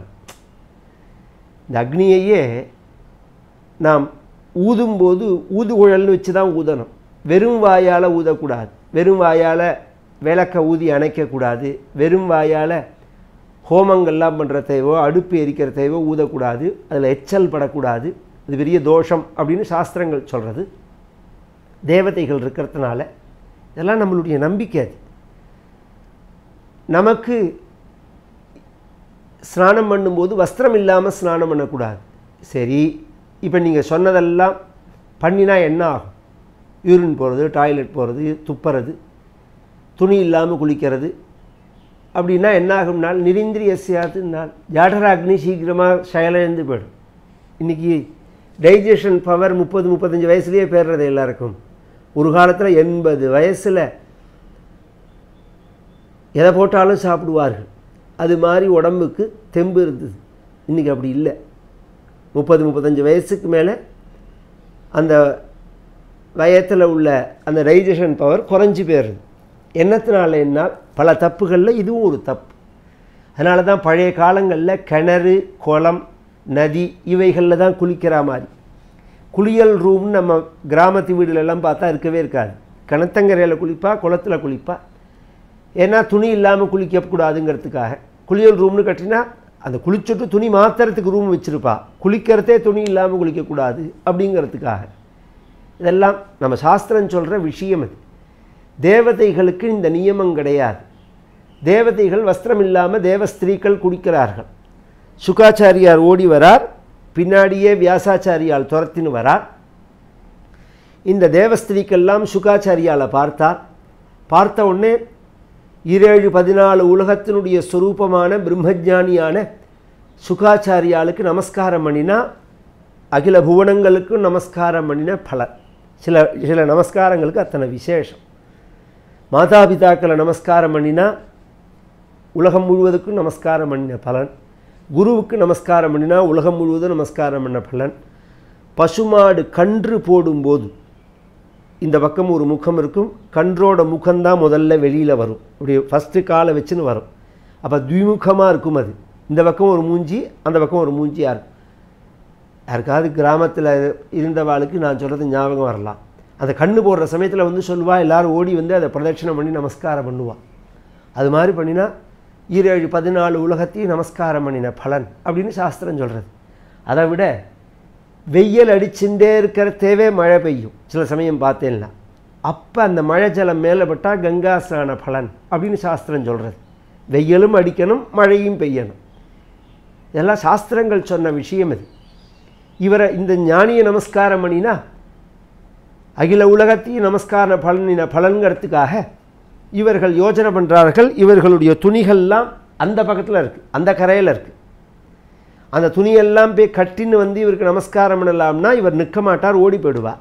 இந்த அக்னியையே நாம் ஊதும்போது ஊதுகுழல்னு வச்சு தான் ஊதணும். வெறும் வாயால் ஊதக்கூடாது, வெறும் வாயால் விளக்க ஊதி அணைக்கக்கூடாது, வெறும் வாயால் ஹோமங்கள்லாம் பண்ணுற தேவோ அடுப்பு எரிக்கிற தேவோ ஊதக்கூடாது, அதில் எச்சல் படக்கூடாது. இது பெரிய தோஷம் அப்படின்னு சாஸ்திரங்கள் சொல்கிறது. தேவதைகள் இருக்கிறதுனால இதெல்லாம் நம்மளுடைய நம்பிக்கை. அது நமக்கு ஸ்நானம் பண்ணும்போது வஸ்திரம் இல்லாமல் ஸ்நானம் பண்ணக்கூடாது. சரி, இப்போ நீங்கள் சொன்னதெல்லாம் பண்ணினா என்ன ஆகும்? யூரின் போகிறது, டாய்லெட் போகிறது, துப்புறது, துணி இல்லாமல் குளிக்கிறது அப்படின்னா என்ன ஆகும்னால் நிரிந்திரியசியாதுனால் ஜாடராக்னி சீக்கிரமாக செயலிழந்து போயிடும். இன்றைக்கி டைஜஷன் பவர் 30-35 வயசுலேயே போயிடுறது எல்லாருக்கும். ஒரு காலத்தில் 80 வயசில் எதை போட்டாலும் சாப்பிடுவார்கள். அது மாதிரி உடம்புக்கு தெம்பு இருந்தது. இன்றைக்கி அப்படி இல்லை. 30-35 வயசுக்கு மேலே அந்த வயத்தில் உள்ள அந்த டைஜஷன் பவர் குறைஞ்சி போயிடுது. என்னத்தினால என்னால் பல தப்புகளில் இதுவும் ஒரு தப்பு. அதனால தான் பழைய காலங்களில் கிணறு, குளம், நதி இவைகளில் தான் குளிக்கிற மாதிரி. குளியல் ரூம்னு நம்ம கிராமத்து வீடுலெல்லாம் பார்த்தா இருக்கவே இருக்காது. கிணத்தங்கரையில் குளிப்பா, குளத்தில் குளிப்பா. ஏன்னா துணி இல்லாமல் குளிக்கக்கூடாதுங்கிறதுக்காக குளியல் ரூம்னு கட்டினா அந்த குளிச்சுட்டு துணி மாத்திரத்துக்கு ரூம் வச்சுருப்பா. குளிக்கிறதே துணி இல்லாமல் குளிக்கக்கூடாது அப்படிங்கிறதுக்காக. இதெல்லாம் நம்ம சாஸ்திரம் சொல்கிற விஷயம். அது தேவதைகளுக்கு இந்த நியமம் கிடையாது. தேவதைகள் வஸ்திரம் இல்லாமல் தேவஸ்திரீக்கள் குடிக்கிறார்கள். சுகாச்சாரியார் ஓடி வரார், பின்னாடியே வியாசாச்சாரியால் துரத்தின்னு வரார். இந்த தேவஸ்திரீக்கெல்லாம் சுகாச்சாரியால் பார்த்தார். பார்த்த உடனே 7-14 உலகத்தினுடைய ஸ்வரூபமான பிரம்மஜானியான சுகாச்சாரியாளுக்கு நமஸ்காரம் பண்ணினா அகில புவனங்களுக்கும் நமஸ்காரம் பண்ணின பலன். சில நமஸ்காரங்களுக்கு அத்தனை விசேஷம். மாதாபிதாக்களை நமஸ்காரம் பண்ணினா உலகம் முழுவதுக்கும் நமஸ்காரம் பண்ணின பலன். குருவுக்கு நமஸ்காரம் பண்ணினா உலகம் முழுவதும் நமஸ்காரம் பண்ண பலன். பசுமாடு கன்று போடும்போது இந்த பக்கம் ஒரு முகம் இருக்கும், கன்றோட முகம்தான் முதல்ல வெளியில் வரும். இப்படி ஃபஸ்ட்டு காலை வச்சுன்னு வரும். அப்போ துவிமுகமாக இருக்கும். அது இந்த பக்கம் ஒரு மூஞ்சி, அந்த பக்கம் ஒரு மூஞ்சியாக இருக்கும். யாருக்காவது கிராமத்தில் இருந்தவாளுக்கு நான் சொல்கிறது ஞாபகம் வரலாம். அந்த கண்ணு போடுற சமயத்தில் வந்து சொல்லுவா, எல்லோரும் ஓடி வந்து அதை பிரதட்சணம் பண்ணி நமஸ்காரம் பண்ணுவாள். அது மாதிரி பண்ணினா 7-14 உலகத்தையும் நமஸ்காரம் பண்ணின பலன் அப்படின்னு சாஸ்திரம் சொல்கிறது. அதை விட வெயில் அடிச்சுட்டே இருக்கிற தேவை மழை பெய்யும் சில சமயம் பார்த்தேன்னா, அப்போ அந்த மழை ஜலம் மேலே பட்டால் கங்காஸ்நான பலன் அப்படின்னு சாஸ்திரம் சொல்கிறது. வெயிலும் அடிக்கணும், மழையும் பெய்யணும். இதெல்லாம் சாஸ்திரங்கள் சொன்ன விஷயம். இது இவரை இந்த ஞானியை நமஸ்காரம் பண்ணினா அகில உலகத்தையும் நமஸ்கார பலனின பலன்கிறதுக்காக இவர்கள் யோஜனை பண்ணுறார்கள். இவர்களுடைய துணிகள்லாம் அந்த பக்கத்தில் இருக்குது, அந்த கரையில் இருக்குது. அந்த துணியெல்லாம் போய் கட்டின்னு வந்து இவருக்கு நமஸ்காரம் பண்ணலாம்னா இவர் நிற்க மாட்டார், ஓடி போயிடுவார்.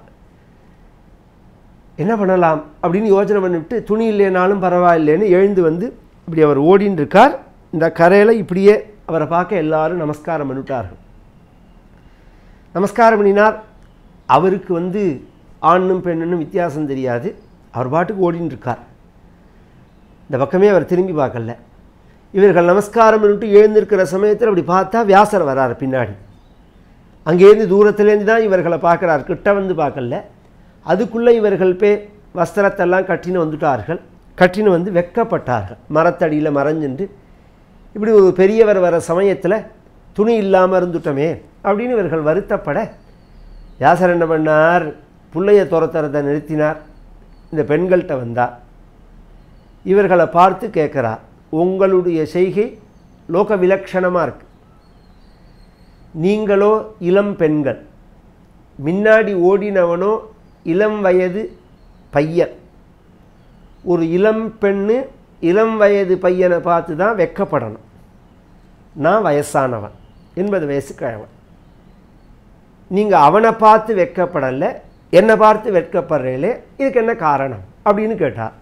என்ன பண்ணலாம் அப்படின்னு யோஜனை பண்ணிவிட்டு துணி இல்லைனாலும் பரவாயில்லைன்னு எழுந்து வந்து இப்படி அவர் ஓடின்னு இருக்கார். இந்த கரையில் இப்படியே அவரை பார்க்க எல்லாரும் நமஸ்காரம் பண்ணிவிட்டார்கள். நமஸ்காரம் பண்ணினார். அவருக்கு வந்து ஆணும் பெண்ணும் வித்தியாசம் தெரியாது. அவர் பாட்டுக்கு ஓடின்னு இருக்கார். இந்த பக்கமே அவர் திரும்பி பார்க்கல. இவர்கள் நமஸ்காரம் பண்ணிட்டு எழுந்திருக்கிற சமயத்தில் அப்படி பார்த்தா வியாசர் வரார் பின்னாடி. அங்கேருந்து தூரத்துலேருந்து தான் இவர்களை பார்க்குறார், கிட்ட வந்து பார்க்கல. அதுக்குள்ளே இவர்கள் வஸ்திரத்தெல்லாம் கட்டின்னு வந்துட்டார்கள். கட்டின்னு வந்து வெக்கப்பட்டார்கள். மரத்தடியில் மறைஞ்சுட்டு இப்படி ஒரு பெரியவர் வர சமயத்தில் துணி இல்லாமல் இருந்துட்டோமே அப்படின்னு இவர்கள் வருத்தப்பட, வியாசர் என்ன பண்ணார், பிள்ளைய துரத்துறதை நிறுத்தினார். இந்த பெண்கள்கிட்ட வந்தார். இவர்களை பார்த்து கேட்குறார், உங்களுடைய செய்கை லோக விலட்சணமாக இருக்கு. நீங்களோ இளம் பெண்கள், முன்னாடி ஓடினவனோ இளம் வயது பையன். ஒரு இளம் பெண்ணு இளம் வயது பையனை பார்த்து தான் வெக்கப்படணும். நான் வயசானவன், 80 வயசு கிழவன். நீங்கள் அவனை பார்த்து வெக்கப்படலை, என்னை பார்த்து வெட்கப்படுறீங்களே, இதுக்கு என்ன காரணம் அப்படின்னு கேட்டார்.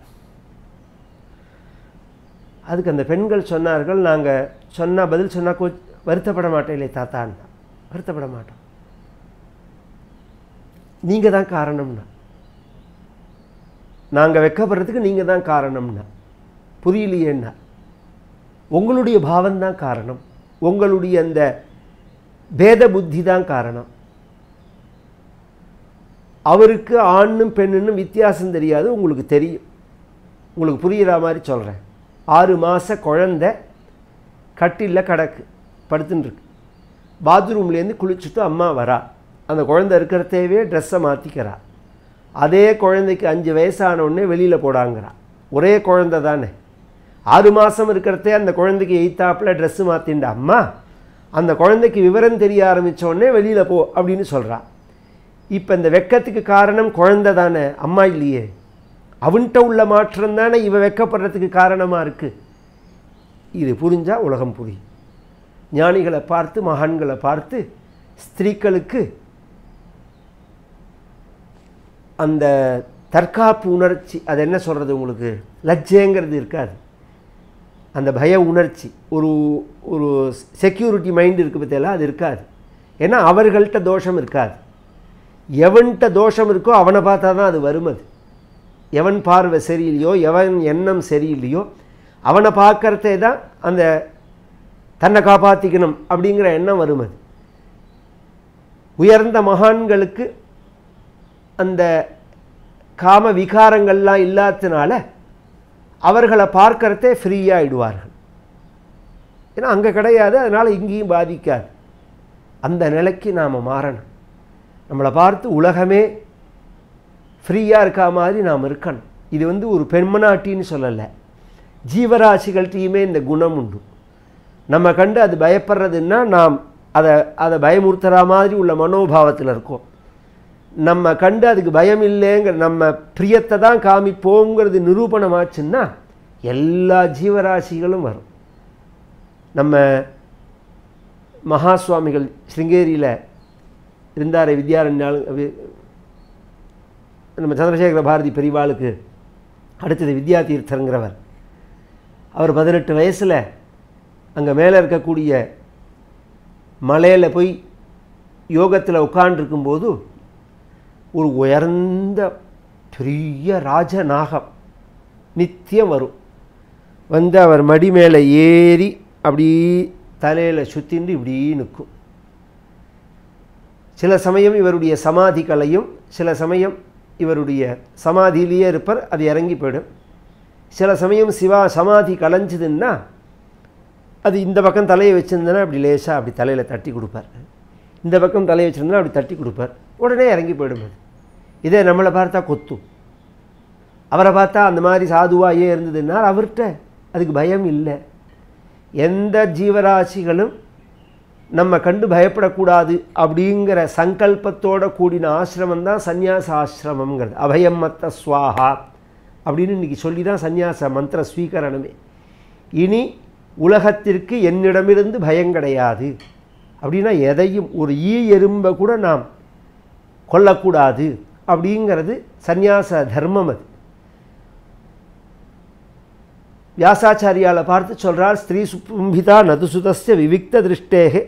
அதுக்கு அந்த பெண்கள் சொன்னார்கள், நாங்கள் சொன்னால் பதில் சொன்னால் வருத்தப்பட மாட்டேங்களே தாத்தான்னா. வருத்தப்பட மாட்டோம், நீங்கள் தான் காரணம்னா. நாங்கள் வெக்கப்படுறதுக்கு நீங்கள் தான் காரணம்னா. புரியலையேன்னா, உங்களுடைய பாவம்தான் காரணம், உங்களுடைய அந்த பேத புத்தி தான் காரணம். அவருக்கு ஆணும் பெண்ணும் வித்தியாசம் தெரியாது, உங்களுக்கு தெரியும். உங்களுக்கு புரிகிற மாதிரி சொல்கிறேன். 6 மாத குழந்தை கட்டிலில் கிடக்கு, படுத்துட்டுருக்கு. பாத்ரூம்லேருந்து குளிச்சுட்டு அம்மா வரா. அந்த குழந்தை இருக்கிற தேவையே ட்ரெஸ்ஸை மாற்றிக்கிறா. அதே குழந்தைக்கு 5 வயசானவுடனே வெளியில் போடாங்கிறா. ஒரே குழந்தை தானே, 6 மாதம் இருக்கிறதே அந்த குழந்தைக்கு எய்த்தாப்பில் ட்ரெஸ்ஸு மாற்றிண்ட அம்மா அந்த குழந்தைக்கு விவரம் தெரிய ஆரம்பித்தோடனே வெளியில் போ அப்படின்னு சொல்கிறா. இப்போ இந்த வெக்கத்துக்கு காரணம் குழந்தை தானே, அம்மா இல்லையே. அவன்கிட்ட உள்ள மாற்றம் தானே இவ வெக்கப்படுறதுக்கு காரணமாக இருக்குது. இது புரிஞ்சால் உலகம் புரியும். ஞானிகளை பார்த்து, மகான்களை பார்த்து ஸ்திரீக்களுக்கு அந்த தற்காப்பு உணர்ச்சி, அது என்ன சொல்கிறது, உங்களுக்கு லஜ்ஜைங்கிறது இருக்காது. அந்த பய உணர்ச்சி, ஒரு ஒரு செக்யூரிட்டி மைண்ட் இருக்குது பற்றியெல்லாம் அது இருக்காது. ஏன்னா அவர்கள்ட்ட தோஷம் இருக்காது. எவன்கிட்ட தோஷம் இருக்கோ அவனை பார்த்தா தான் அது வரும். அது எவன் பார்வை சரியில்லையோ, எவன் எண்ணம் சரியில்லையோ அவனை பார்க்கறதே தான் அந்த தன்னை காப்பாற்றிக்கணும் அப்படிங்கிற எண்ணம் வரும். அது உயர்ந்த மகான்களுக்கு அந்த காம விகாரங்கள்லாம் இல்லாததுனால அவர்களை பார்க்கறதே ஃப்ரீயாகிடுவார்கள். ஏன்னா அங்கே கிடையாது, அதனால் இங்கேயும் பாதிக்காது. அந்த நிலைக்கு நாம் மாறணும். நம்மளை பார்த்து உலகமே ஃப்ரீயாக இருக்கா மாதிரி நாம் இருக்கணும். இது வந்து ஒரு பெண்மனாட்டின்னு சொல்லலை, ஜீவராசிகள்கிட்டையுமே இந்த குணம் உண்டு. நம்ம கண்டு அது பயப்படுறதுன்னா நாம் அதை பயமுறுத்துகிற மாதிரி உள்ள மனோபாவத்தில் இருக்கோம். நம்ம கண்டு அதுக்கு பயம் இல்லைங்கிற நம்ம பிரியத்தை தான் காமிப்போங்கிறது நிரூபணமாச்சுன்னா எல்லா ஜீவராசிகளும் வரும். நம்ம மகா சுவாமிகள் ஸ்ருங்கேரியில் இருந்தார், வித்யாரண்யால். நம்ம சந்திரசேகர பாரதி பெரிவாளுக்கு அடுத்தது வித்யா தீர்த்தங்கிறவர். அவர் 18 வயசில் அங்கே மேலே இருக்கக்கூடிய மலையில் போய் யோகத்தில் உட்காண்டிருக்கும்போது ஒரு உயர்ந்த பெரிய ராஜநாகம் நித்தியம் வரும். வந்து அவர் மடி மேலே ஏறி அப்படி தலையில் சுற்றிண்டு இப்படி நிற்கும். சில சமயம் இவருடைய சமாதி கலையும், சில சமயம் இவருடைய சமாதியிலேயே இருப்பார், அது இறங்கி போயிடும். சில சமயம் சமாதி கலைஞ்சுதுன்னா அது இந்த பக்கம் தலையை வச்சுருந்தேன்னா அப்படி லேசாக அப்படி தலையில் தட்டி கொடுப்பார், இந்த பக்கம் தலையை வச்சுருந்தா அப்படி தட்டி கொடுப்பார், உடனே இறங்கி போயிடும். அது இதே நம்மளை பார்த்தா கொத்தும், அவரை பார்த்தா அந்த மாதிரி சாதுவாயே இருந்ததுன்னா அவர்கிட்ட அதுக்கு பயம் இல்லை. எந்த ஜீவராசிகளும் நம்ம கண்டு பயப்படக்கூடாது அப்படிங்கிற சங்கல்பத்தோடு கூடின ஆசிரமம் தான் சந்நியாச ஆசிரமங்கிறது. அபயம் மத்த ஸ்வாஹா அப்படின்னு இன்றைக்கி சொல்லி தான் சந்நியாச மந்திர ஸ்வீகரணமே. இனி உலகத்திற்கு என்னிடமிருந்து பயம் கிடையாது அப்படின்னா எதையும் ஒரு எறும்பை கூட நாம் கொல்லக்கூடாது அப்படிங்கிறது சந்நியாச தர்மம். அது வியாசாச்சாரியால பார்த்து சொல்கிறார், ஸ்திரீ சும்பிதா நதுசுதஸ்ய விவிக்த திருஷ்டேகே.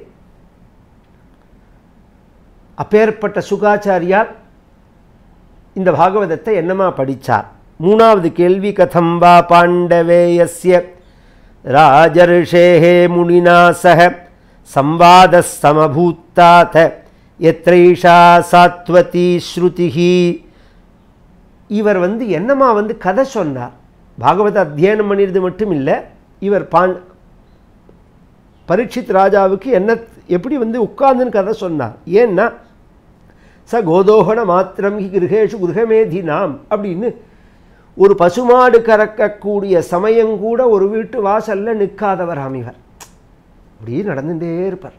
அப்பேற்பட்ட சுகாச்சாரியார் இந்த பாகவதத்தை என்னமா படித்தார்? மூணாவது கேள்வி, கதம் வா பாண்டவேயஸ்ய ராஜர்ஷேஹே முனினா சஹ சம்வாத சமபூத்தாத எத்ரைஷா சாத்வதி ஸ்ருதிஹி. இவர் என்னமா கதை சொன்னார். பாகவத அத்தியனம் பண்ணிறது மட்டும் இல்லை, இவர் பரீட்சித் ராஜாவுக்கு எப்படி உட்கார்ந்துன்னு கதை சொன்னார். ஏன்னா ச கோதோகண மாத்திரம் ஹி கிரகேஷு கிரகமேதினாம் அப்படின்னு ஒரு பசுமாடு கறக்கக்கூடிய சமயங்கூட ஒரு வீட்டு வாசல்ல நிற்காதவர் இவர். அப்படி நடந்துட்டே இருப்பார்.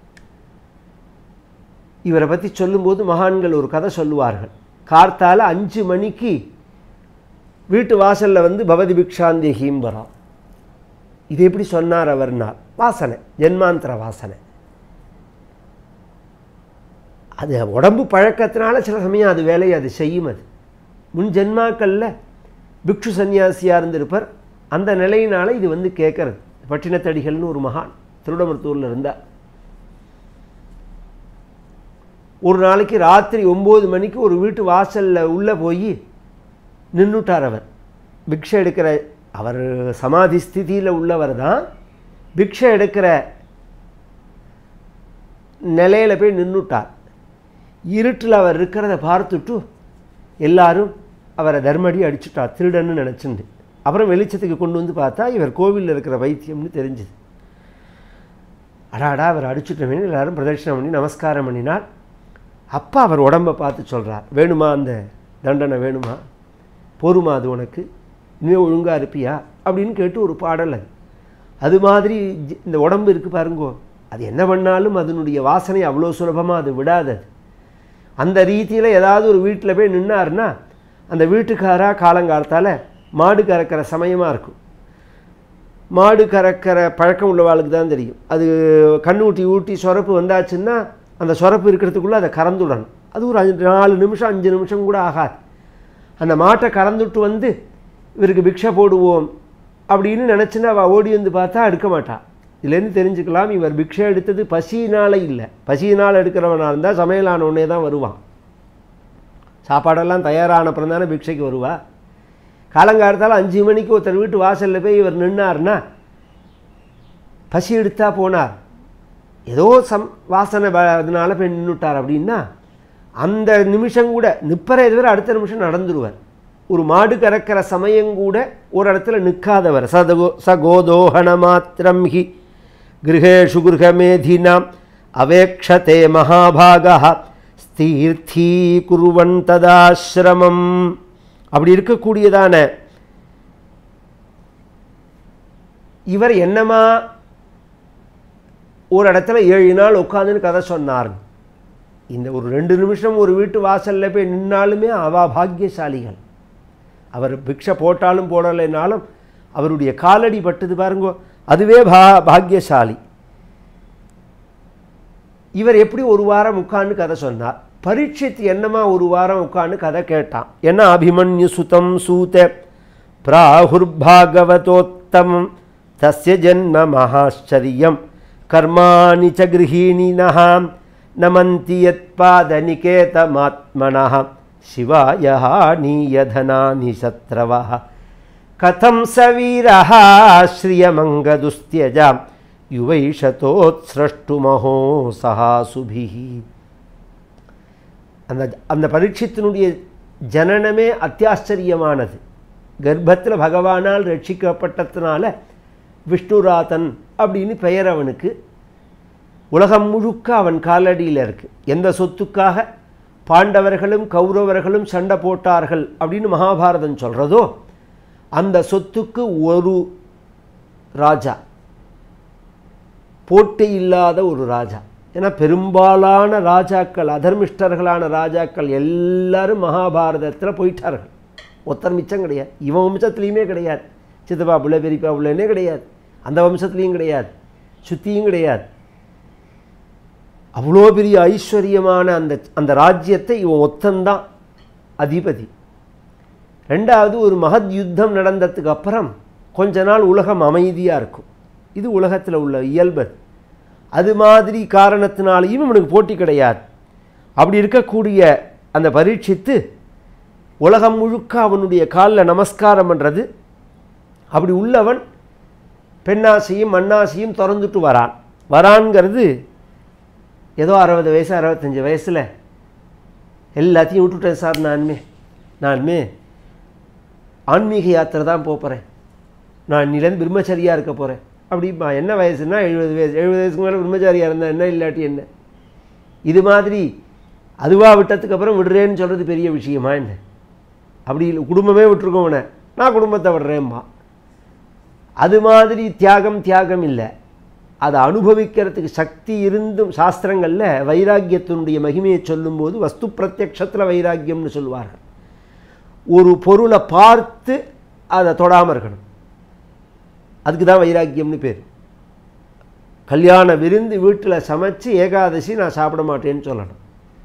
இவரை பற்றி சொல்லும்போது மகான்கள் ஒரு கதை சொல்லுவார்கள். கார்த்தால 5 மணிக்கு வீட்டு வாசலில் பவதி பிக்ஷாந்தேகியும் வரான். இது எப்படி சொன்னார் அவர்னால்? வாசனை, ஜென்மாந்திர வாசனை. அது உடம்பு பழக்கத்தினால சில சமயம் அது வேலையை அது செய்யும். அது முன் ஜென்மாக்களில் பிக்ஷு சன்னியாசியாக இருந்திருப்பார். அந்த நிலையினால் இது கேட்கறது. பட்டினத்தடிகள்னு ஒரு மகான் திருடமருத்தூரில் இருந்தார். ஒரு நாளைக்கு ராத்திரி 9 மணிக்கு ஒரு வீட்டு வாசலில் உள்ளே போய் நின்றுட்டார். அவர் பிக்ஷை எடுக்கிற, அவர் சமாதி ஸ்திதியில் உள்ளவர் தான், பிக்ஷை எடுக்கிற நிலையில் போய் நின்றுட்டார். இருட்டில் அவர் இருக்கிறத பார்த்துட்டு எல்லாரும் அவரை தர்மடி அடிச்சுட்டார், திருடன்னு நினச்சிண்டு. அப்புறம் வெளிச்சத்துக்கு கொண்டு பார்த்தா இவர் கோவிலில் இருக்கிற வைத்தியம்னு தெரிஞ்சுது. அடாடா அவர் அடிச்சுட்டமே, எல்லாரும் பிரதட்சணம் பண்ணி நமஸ்காரம் பண்ணினார். அப்பா அவர் உடம்பை பார்த்து சொல்கிறார், வேணுமா அந்த தண்டனை, வேணுமா, போருமா அது உனக்கு, இனிமேல் ஒழுங்காக இருப்பியா அப்படின்னு கேட்டு ஒரு பாடல். அது மாதிரி இந்த உடம்பு இருக்குது பாருங்கோ, அது என்ன பண்ணாலும் அதனுடைய வாசனை அவ்வளோ சுலபமாக அது விடாது. அந்த ரீதியில் ஏதாவது ஒரு வீட்டில் போய் நின்னார்னா அந்த வீட்டுக்காராக காலங்காலத்தால் மாடு கறக்கிற சமயமாக இருக்கும். மாடு கறக்கிற பழக்கம் உள்ளவாளுக்கு தான் தெரியும். அது கண்ணு ஊட்டி சொரப்பு வந்தாச்சுன்னா அந்த சொரப்பு இருக்கிறதுக்குள்ளே அதை கறந்துடணும். அது ஒரு 4 நிமிஷம் 5 நிமிஷம் கூட ஆகாது. அந்த மாட்டை கறந்துட்டு இவருக்கு பிக்ஷை போடுவோம் அப்படின்னு நினச்சின்னா அவள் ஓடி பார்த்தா எடுக்க மாட்டாள். இதுலேருந்து தெரிஞ்சுக்கலாம், இவர் பிக்ஷை எடுத்தது பசியினால் இல்லை. பசியினால் எடுக்கிறவனாக இருந்தால் சமையலான உடனே தான் வருவான். சாப்பாடெல்லாம் தயாரான அப்புறம் தானே பிக்ஷைக்கு வருவா. காலங்காலத்தால் 5 மணிக்கு ஒருத்தர் வீட்டு வாசலில் போய் இவர் நின்னார்னா பசி எடுத்தா போனார், ஏதோ வாசனை அதனால போய் நின்றுட்டார் அப்படின்னா அந்த நிமிஷம் கூட நிற்பறே தவிர அடுத்த நிமிஷம் நடந்துருவார். ஒரு மாடு கறக்கிற சமயங்கூட ஒரு இடத்துல நிற்காதவர். சகோதோஹண மாத்திரம் ஹி கிரகேஷு கிரகமேதினாம் அவேக்ஷதே மகாபாகா ஸ்தீர்த்தி குருவன் ததாசிரமம். அப்படி இருக்கக்கூடியதான இவர் என்னமா ஒரு இடத்துல 7 நாள் உட்காந்துன்னு கதை சொன்னார். இந்த ஒரு 2 நிமிஷம் ஒரு வீட்டு வாசலில் போய் நின்னாலுமே அவா பாக்கியசாலிகள். அவர் பிக்ஷை போட்டாலும் போடலைனாலும் அவருடைய காலடி பட்டது பாருங்கோ, அதுவே பாக்கியசாலி. இவர் எப்படி ஒரு வாரம் உட்காந்து கதை சொன்னார்? பரீட்சித் என்னமா ஒரு வாரம் உட்காந்து கதை கேட்டான். ஏன்னா அபிமன்யு சுதம் சூத பிராஹுர்பாகவதோத்தமம் தஸ்ய ஜன்ம மகாச்சரியம் கர்மாணி ச கிரஹீணினஹ நமந்தி யத்பாதநிகேதமாத்மனஹ சிவாய நீயதனானி சத்ரவஹ கதம் சவீரஹ ஸ்ரியமங்கதுஸ்த்யஜாம் யுவைஷதோத்ஸ்ரஷ்டுமஹோ சஹாசுபிஹி. அந்த பரீட்சித்தினுடைய ஜனனமே அத்தியாச்சரியமானது. கர்ப்பத்தில் பகவானால் ரட்சிக்கப்பட்டதுனால விஷ்ணுராதன் அப்படின்னு பெயர் அவனுக்கு. உலகம் முழுக்க அவன் காலடியில் இருக்கு. எந்த சொத்துக்காக பாண்டவர்களும் கௌரவர்களும் சண்டை போட்டார்கள் அப்படின்னு மகாபாரதம் சொல்கிறதோ அந்த சொத்துக்கு ஒரு ராஜா, போட்டி இல்லாத ஒரு ராஜா. ஏன்னா பெரும்பாலான ராஜாக்கள், அதர்மிஷ்டர்களான ராஜாக்கள் எல்லாரும் மகாபாரதத்தில் போயிட்டார்கள். ஒருத்தர் மிச்சம் கிடையாது. இவன் வம்சத்துலேயுமே கிடையாது. சித்தப்பா பிள்ளை பெரியப்பா பிள்ளைன்னே கிடையாது. அந்த வம்சத்துலேயும் கிடையாது, சுத்தியும் கிடையாது. அவ்வளோ பெரிய ஐஸ்வர்யமான அந்த ராஜ்யத்தை இவன் ஒத்தந்தான் அதிபதி. ரெண்டாவது, ஒரு மகத் யுத்தம் நடந்ததுக்கு அப்புறம் கொஞ்ச நாள் உலகம் அமைதியாக இருக்கும். இது உலகத்தில் உள்ள இயல்பு. அது மாதிரி காரணத்தினாலையும் இவனுக்கு போட்டி கிடையாது. அப்படி இருக்கக்கூடிய அந்த பரீட்சித்து உலகம் முழுக்க அவனுடைய காலில் நமஸ்காரம் பண்ணுறது. அப்படி உள்ளவன் பெண்ணாசையும் மண்ணாசையும் திறந்துட்டு வரான்ங்கிறது ஏதோ 60 வயசு 65 வயசில் எல்லாத்தையும் விட்டுட்டேன் சார், நானுமே ஆன்மீக யாத்திரை தான் போகிறேன், நான் இன்னிலேருந்து பிரம்மச்சரியாக இருக்க போகிறேன் அப்படிப்பா. என்ன வயசுன்னா 70 வயசு. 70 வயசுக்கு மேலே பிரம்மச்சாரியாக இருந்தால் என்ன, இல்லாட்டி என்ன? இது மாதிரி அதுவாக விட்டதுக்கு அப்புறம் விடுறேன்னு சொல்கிறது பெரிய விஷயமா என்ன? அப்படி இல்லை, குடும்பமே விட்டுருக்கோம்னே, நான் குடும்பத்தை விடுறேன்பா. அது மாதிரி தியாகம் இல்லை. அதை அனுபவிக்கிறதுக்கு சக்தி இருந்தும் சாஸ்திரங்களில் வைராக்கியத்தினுடைய மகிமையை சொல்லும்போது வஸ்து பிரத்யக்ஷத்தில் வைராக்கியம்னு சொல்லுவார்கள். ஒரு பொருளை பார்த்து அதை தொடாமல் இருக்கணும், அதுக்கு தான் வைராக்கியம்னு பேர். கல்யாண விருந்து வீட்டில் சமைச்சு ஏகாதசி நான் சாப்பிட மாட்டேன்னு சொல்லணும்.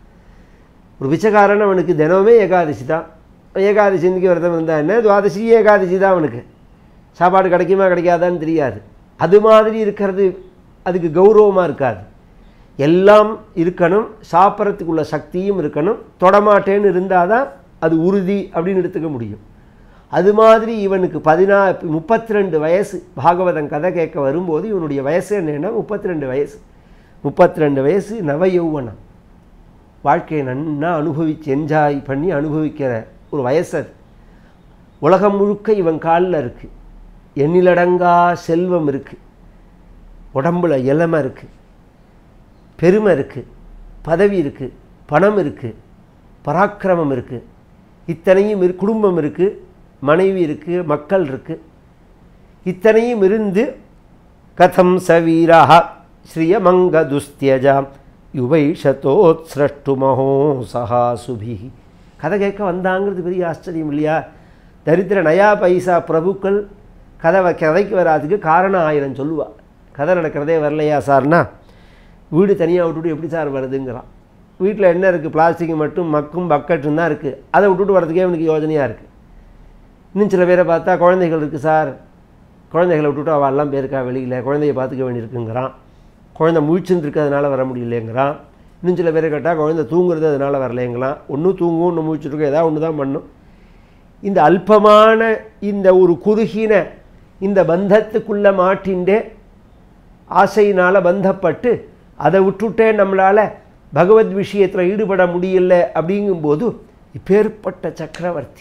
ஒரு பிச்சைக்காரன் அவனுக்கு தினமே ஏகாதசி தான். ஏகாதசி இன்றைக்கி விரதம் இருந்தால் என்ன, துவாதசி ஏகாதசி தான். அவனுக்கு சாப்பாடு கிடைக்குமா கிடைக்காதான்னு தெரியாது. அது மாதிரி இருக்கிறது அதுக்கு கௌரவமாக இருக்காது. எல்லாம் இருக்கணும், சாப்பிட்றதுக்குள்ள சக்தியும் இருக்கணும். தொடமாட்டேன்னு இருந்தால் தான் அது உறுதி அப்படின்னு எடுத்துக்க முடியும். அது மாதிரி இவனுக்கு 32 வயசு. பாகவதம் கதை கேட்க வரும்போது இவனுடைய வயசு என்னென்னா 32 வயசு. 32 வயசு நவ யௌவனம். வாழ்க்கையை நன்னா அனுபவித்து என்ஜாய் பண்ணி அனுபவிக்கிற ஒரு வயசு அது. உலகம் முழுக்க இவன் காலில் இருக்குது. எண்ணிலடங்கா செல்வம் இருக்குது, உடம்புல இளமை இருக்குது, பெருமை இருக்குது, பதவி இருக்குது, பணம் இருக்குது, பராக்கிரமம் இருக்குது, இத்தனையும் குடும்பம் இருக்குது, மனைவி இருக்குது, மக்கள் இருக்குது. இத்தனையும் இருந்து கதம் சவீரஹ ஸ்ரியமங்கதுஸ்த்யஜாம் யுவைஷதோத்ஸ்ரஷ்டுமஹோ சஹாசுபிஹி. கதை கேட்க வந்தாங்கிறது பெரிய ஆச்சரியம் இல்லையா? தரித்திர நயா பைசா பிரபுக்கள் கதைக்கு வராதுக்கு காரணம் 1000 சொல்லுவாள். கதை நடக்கிறதே வரலையா சார்னா, வீடு தனியாக விட்டுவிட்டு எப்படி சார் வருதுங்கிறான். வீட்டில் என்ன இருக்குது, பிளாஸ்டிக் மட்டும் மக்கும் பக்கெட்டும் தான் இருக்குது. அதை விட்டுட்டு வரதுக்கே அவனுக்கு யோஜனையாக இருக்குது. இன்னும் சில பேரை பார்த்தா குழந்தைகள் இருக்குது சார், குழந்தைகளை விட்டுவிட்டு அவெல்லாம் பேருக்கா வெளியில் குழந்தைய பார்த்துக்க வேண்டியிருக்குங்கிறான். குழந்தை முழிச்சுன்னு இருக்கிறதுனால வர முடியலைங்கிறான். இன்னும் சில பேரை கேட்டால் குழந்தை தூங்குறது அதனால் வரலைங்களாம். ஒன்றும் தூங்கும், ஒன்று முழிச்சுருக்கோம், ஏதாவது ஒன்று தான் பண்ணும். இந்த அல்பமான இந்த ஒரு குறுகின இந்த பந்தத்துக்குள்ளே மாட்டின்றே ஆசையினால் பந்தப்பட்டு அதை விட்டுட்டே நம்மளால் பகவத் விஷயத்தில் ஈடுபட முடியல. அப்படிங்கும்போது எப்பேற்பட்ட சக்கரவர்த்தி,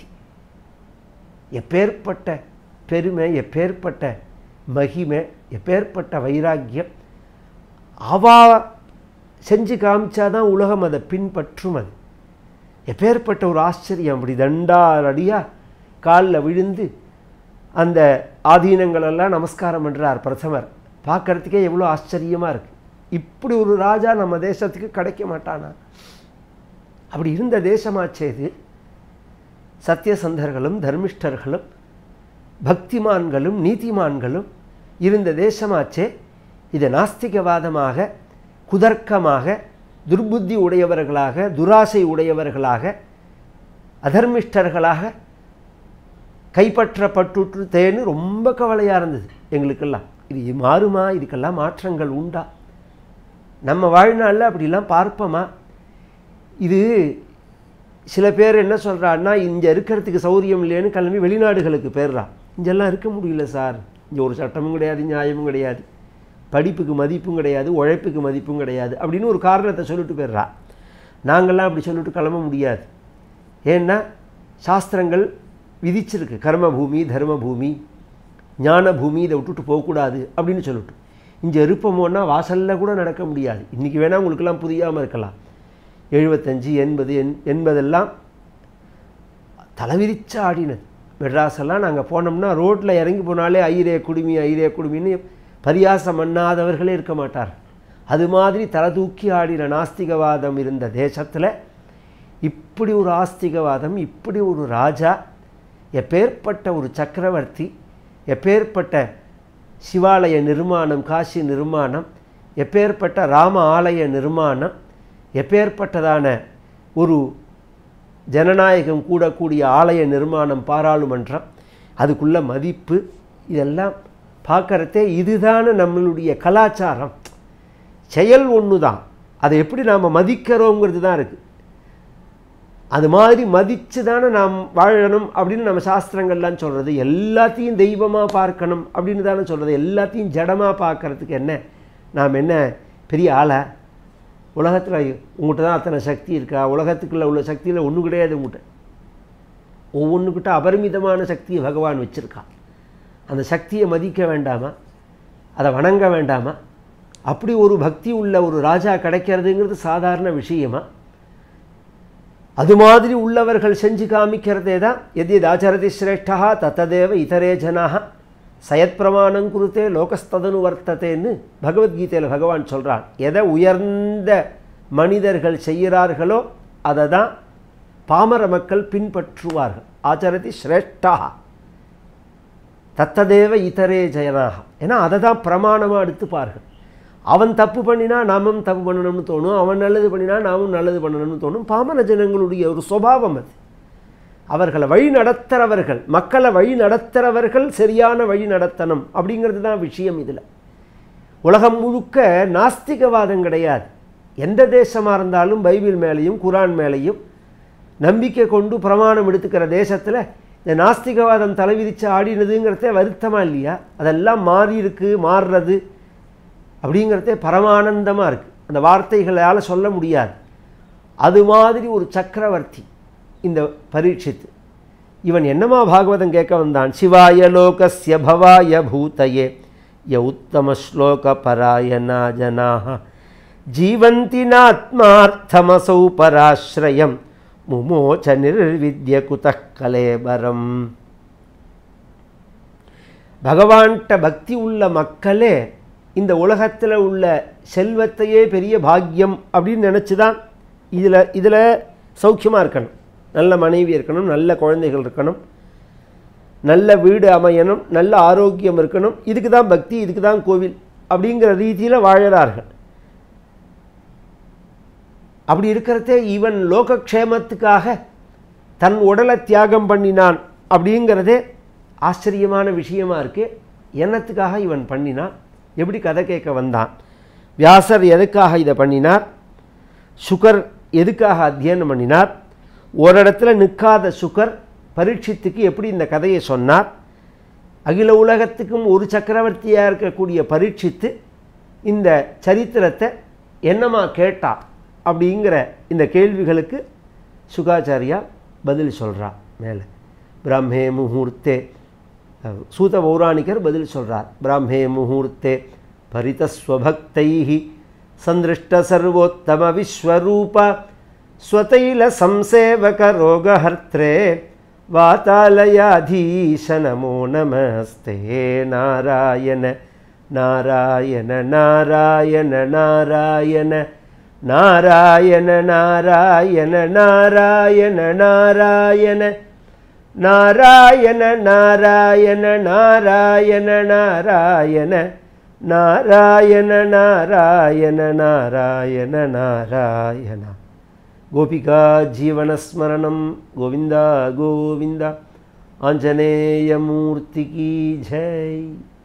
எப்பேற்பட்ட பெருமை, எப்பேற்பட்ட மகிமை, எப்பேற்பட்ட வைராக்கியம். அவா செஞ்சு காமிச்சாதான் உலகம் அதை பின்பற்றும். அது எப்பேற்பட்ட ஒரு ஆச்சரியம். அப்படி தண்டாரடியாக காலில் விழுந்து அந்த ஆதீனங்களெல்லாம் நமஸ்காரம் பண்ணுறார் பிரதமர். பார்க்குறதுக்கே எவ்வளோ ஆச்சரியமாக இருக்குது. இப்படி ஒரு ராஜா நம்ம தேசத்துக்கு கிடைக்க மாட்டானா? அப்படி இருந்த தேசமாச்சே இது. சத்தியசந்தர்களும் தர்மிஷ்டர்களும் பக்திமான்களும் நீதிமான்களும் இருந்த தேசமாச்சே. இதை நாஸ்திகவாதமாக, குதர்க்கமாக, துர்புத்தி உடையவர்களாக, துராசை உடையவர்களாக, அதர்மிஷ்டர்களாக கைப்பற்றப்பட்டுட்டேன்னு ரொம்ப கவலையாக இருந்தது எங்களுக்கெல்லாம். இது மாறுமா? இதுக்கெல்லாம் மாற்றங்கள் உண்டா? நம்ம வாழ்நாளில் அப்படிலாம் பார்ப்போமா? இது சில பேர் என்ன சொல்கிறான்னா, இங்கே இருக்கிறதுக்கு சௌரியம் இல்லைன்னு கிளம்பி வெளிநாடுகளுக்கு போயிடுறான். இங்கெல்லாம் இருக்க முடியல சார், இங்கே ஒரு சட்டமும் கிடையாது, நியாயமும் கிடையாது, படிப்புக்கு மதிப்பும் கிடையாது, உழைப்புக்கு மதிப்பும் கிடையாது அப்படின்னு ஒரு காரணத்தை சொல்லிட்டு போயிடுறா. நாங்கள்லாம் அப்படி சொல்லிட்டு கிளம்ப முடியாது. ஏன்னா சாஸ்திரங்கள் விதிச்சிருக்கு, கர்ம பூமி, தர்ம பூமி, ஞான பூமி, இதை விட்டுட்டு போகக்கூடாது அப்படின்னு சொல்லிட்டு. இங்கே இருப்போமோன்னா வாசலில் கூட நடக்க முடியாது. இன்றைக்கி வேணால் உங்களுக்கெல்லாம் புரியாமல் இருக்கலாம். 75, 80 என்பதெல்லாம் தலைவிரிச்ச ஆடினது. மெட்ராஸெல்லாம் நாங்கள் போனோம்னா ரோட்டில் இறங்கி போனாலே ஐரே குடுமி ஐரே குடுமின்னு பரியாசம் பண்ணாதவர்களே இருக்க மாட்டார். அது மாதிரி தலை தூக்கி ஆடின நாஸ்திகவாதம் இருந்த தேசத்தில் இப்படி ஒரு ஆஸ்திகவாதம், இப்படி ஒரு ராஜா, எப்பேற்பட்ட ஒரு சக்கரவர்த்தி, எப்பேற்பட்ட சிவாலய நிர்மாணம், காசி நிர்மாணம், எப்பேற்பட்ட ராம ஆலய நிர்மாணம், எப்பேற்பட்டதான ஒரு ஜனநாயகம் கூடக்கூடிய ஆலய நிர்மாணம், பாராளுமன்றம், அதுக்குள்ள மதிப்பு, இதெல்லாம் பார்க்குறதே இதுதான நம்மளுடைய கலாச்சாரம். செயல் ஒன்று தான், அதை எப்படி நாம் மதிக்கிறோங்கிறது தான் இருக்குது. அது மாதிரி மதித்து தானே நாம் வாழணும் அப்படின்னு நம்ம சாஸ்திரங்கள்லாம் சொல்கிறது. எல்லாத்தையும் தெய்வமாக பார்க்கணும் அப்படின்னு தானே சொல்கிறது. எல்லாத்தையும் ஜடமாக பார்க்கறதுக்கு என்ன, நாம் என்ன பெரிய ஆளா? உலகத்தில் உங்கள்கிட்ட தான் அத்தனை சக்தி இருக்கா? உலகத்துக்குள்ளே உள்ள சக்தியில் ஒன்றும் கிடையாது உங்கள்கிட்ட. ஒவ்வொன்றுக்கிட்ட அபரிமிதமான சக்தியை பகவான் வச்சுருக்கான். அந்த சக்தியை மதிக்க வேண்டாமா? அதை வணங்க வேண்டாமா? அப்படி ஒரு பக்தி உள்ள ஒரு ராஜா கிடைக்கிறதுங்கிறது சாதாரண விஷயமா? அது மாதிரி உள்ளவர்கள் செஞ்சு காமிக்கிறதே தான் எது ஆச்சரதி சிரேஷ்டா தத்ததேவ இதரே ஜனாக சயத் பிரமாணம் குருத்தே லோகஸ்ததனு வர்த்தத்தேன்னு பகவத்கீதையில் பகவான் சொல்கிறான். எதை உயர்ந்த மனிதர்கள் செய்கிறார்களோ அதை தான் பாமர மக்கள் பின்பற்றுவார்கள். ஆச்சரதி சிரேஷ்டா தத்ததேவ இதரே ஜனாக, ஏன்னா அதை தான் பிரமாணமாக எடுத்துப்பார்கள். அவன் தப்பு பண்ணினா நாமும் தப்பு பண்ணணும்னு தோணும், அவன் நல்லது பண்ணினா நாமும் நல்லது பண்ணணும்னு தோணும். பாமர ஜனங்களுடைய ஒரு சுபாவம் அது. அவர்களை வழி நடத்துகிறவர்கள், மக்களை வழி நடத்துகிறவர்கள் சரியான வழி நடத்தணும் அப்படிங்கிறது தான் விஷயம். இதில் உலகம் முழுக்க நாஸ்திகவாதம் கிடையாது. எந்த தேசமாக இருந்தாலும் பைபிள் மேலேயும் குரான் மேலேயும் நம்பிக்கை கொண்டு பிரமாணம் எடுத்துக்கிற தேசத்தில் இந்த நாஸ்திகவாதம் தலைவிரிச்சு ஆடினதுங்கிறதே வருத்தமாக இல்லையா? அதெல்லாம் மாறி இருக்கு, மாறுறது அப்படிங்கிறதே பரமானந்தமாக இருக்குது. அந்த வார்த்தைகளால் சொல்ல முடியாது. அது மாதிரி ஒரு சக்கரவர்த்தி இந்த பரீட்சித்து. இவன் என்னமா பாகவதம் கேட்க வந்தான்? சிவாய லோகஸ்ய பவாய பூதயே ய உத்தம ஸ்லோக பராயணா ஜனாஹ ஜீவந்தி நாத்மார்த்தமசௌ பராஸ்ரயம் முமோச்ச நிர்வித்ய குதः கலேபரம். பகவான்கிட்ட பக்தி உள்ள மக்களே இந்த உலகத்தில் உள்ள செல்வத்தையே பெரிய பாக்கியம் அப்படின்னு நினச்சி தான் இதில் சௌக்கியமாக இருக்கணும். நல்ல மனைவி இருக்கணும், நல்ல குழந்தைகள் இருக்கணும், நல்ல வீடு அமையணும், நல்ல ஆரோக்கியம் இருக்கணும். இதுக்கு தான் பக்தி, இதுக்கு தான் கோவில் அப்படிங்கிற ரீதியில் வாழறார்கள். அப்படி இருக்கிறதே இவன் லோகக்ஷேமத்துக்காக தன் உடலை தியாகம் பண்ணினான் அப்படிங்கிறதே ஆச்சரியமான விஷயமா இருக்கு. என்னத்துக்காக இவன் பண்ணினான்? எப்படி கதை கேட்க வந்தான்? வியாசர் எதுக்காக இதை பண்ணினார்? சுகர் எதுக்காக அத்தியனம் பண்ணினார்? ஒரு இடத்துல நிற்காத சுகர் பரீட்சித்துக்கு எப்படி இந்த கதையை சொன்னார்? அகில உலகத்துக்கும் ஒரு சக்கரவர்த்தியாக இருக்கக்கூடிய பரீட்சித்து இந்த சரித்திரத்தை என்னமா கேட்டா அப்படிங்கிற இந்த கேள்விகளுக்கு சுகாச்சாரியா பதில் சொல்கிறார். மேலே பிரம்மே முகூர்த்தே சூத பௌராணிகர் பதில் சொல்கிறார். பிரம்மே முகூர்த்தே பரிதஸ்வபக்தைஹி சந்திருஷ்ட சர்வோத்தம விஸ்வரூப ஸ்வதைல சம்சேவக ரோகஹர்த்ரே வாதாலயாதீஷ நமோ நமஸ்தே. நாராயண நாராயண நாராயண நாராயண நாராயண நாராயண நாராயண நாராயண நாராயண நாராயண நாராயண நாராயண நாராயண நாராயண நாராயண நாராயண. கோபிகா ஜீவனஸ்மரணம். கோவிந்தா கோவிந்தா. ஆஞ்சநேய மூர்த்திக்கு ஜெய்.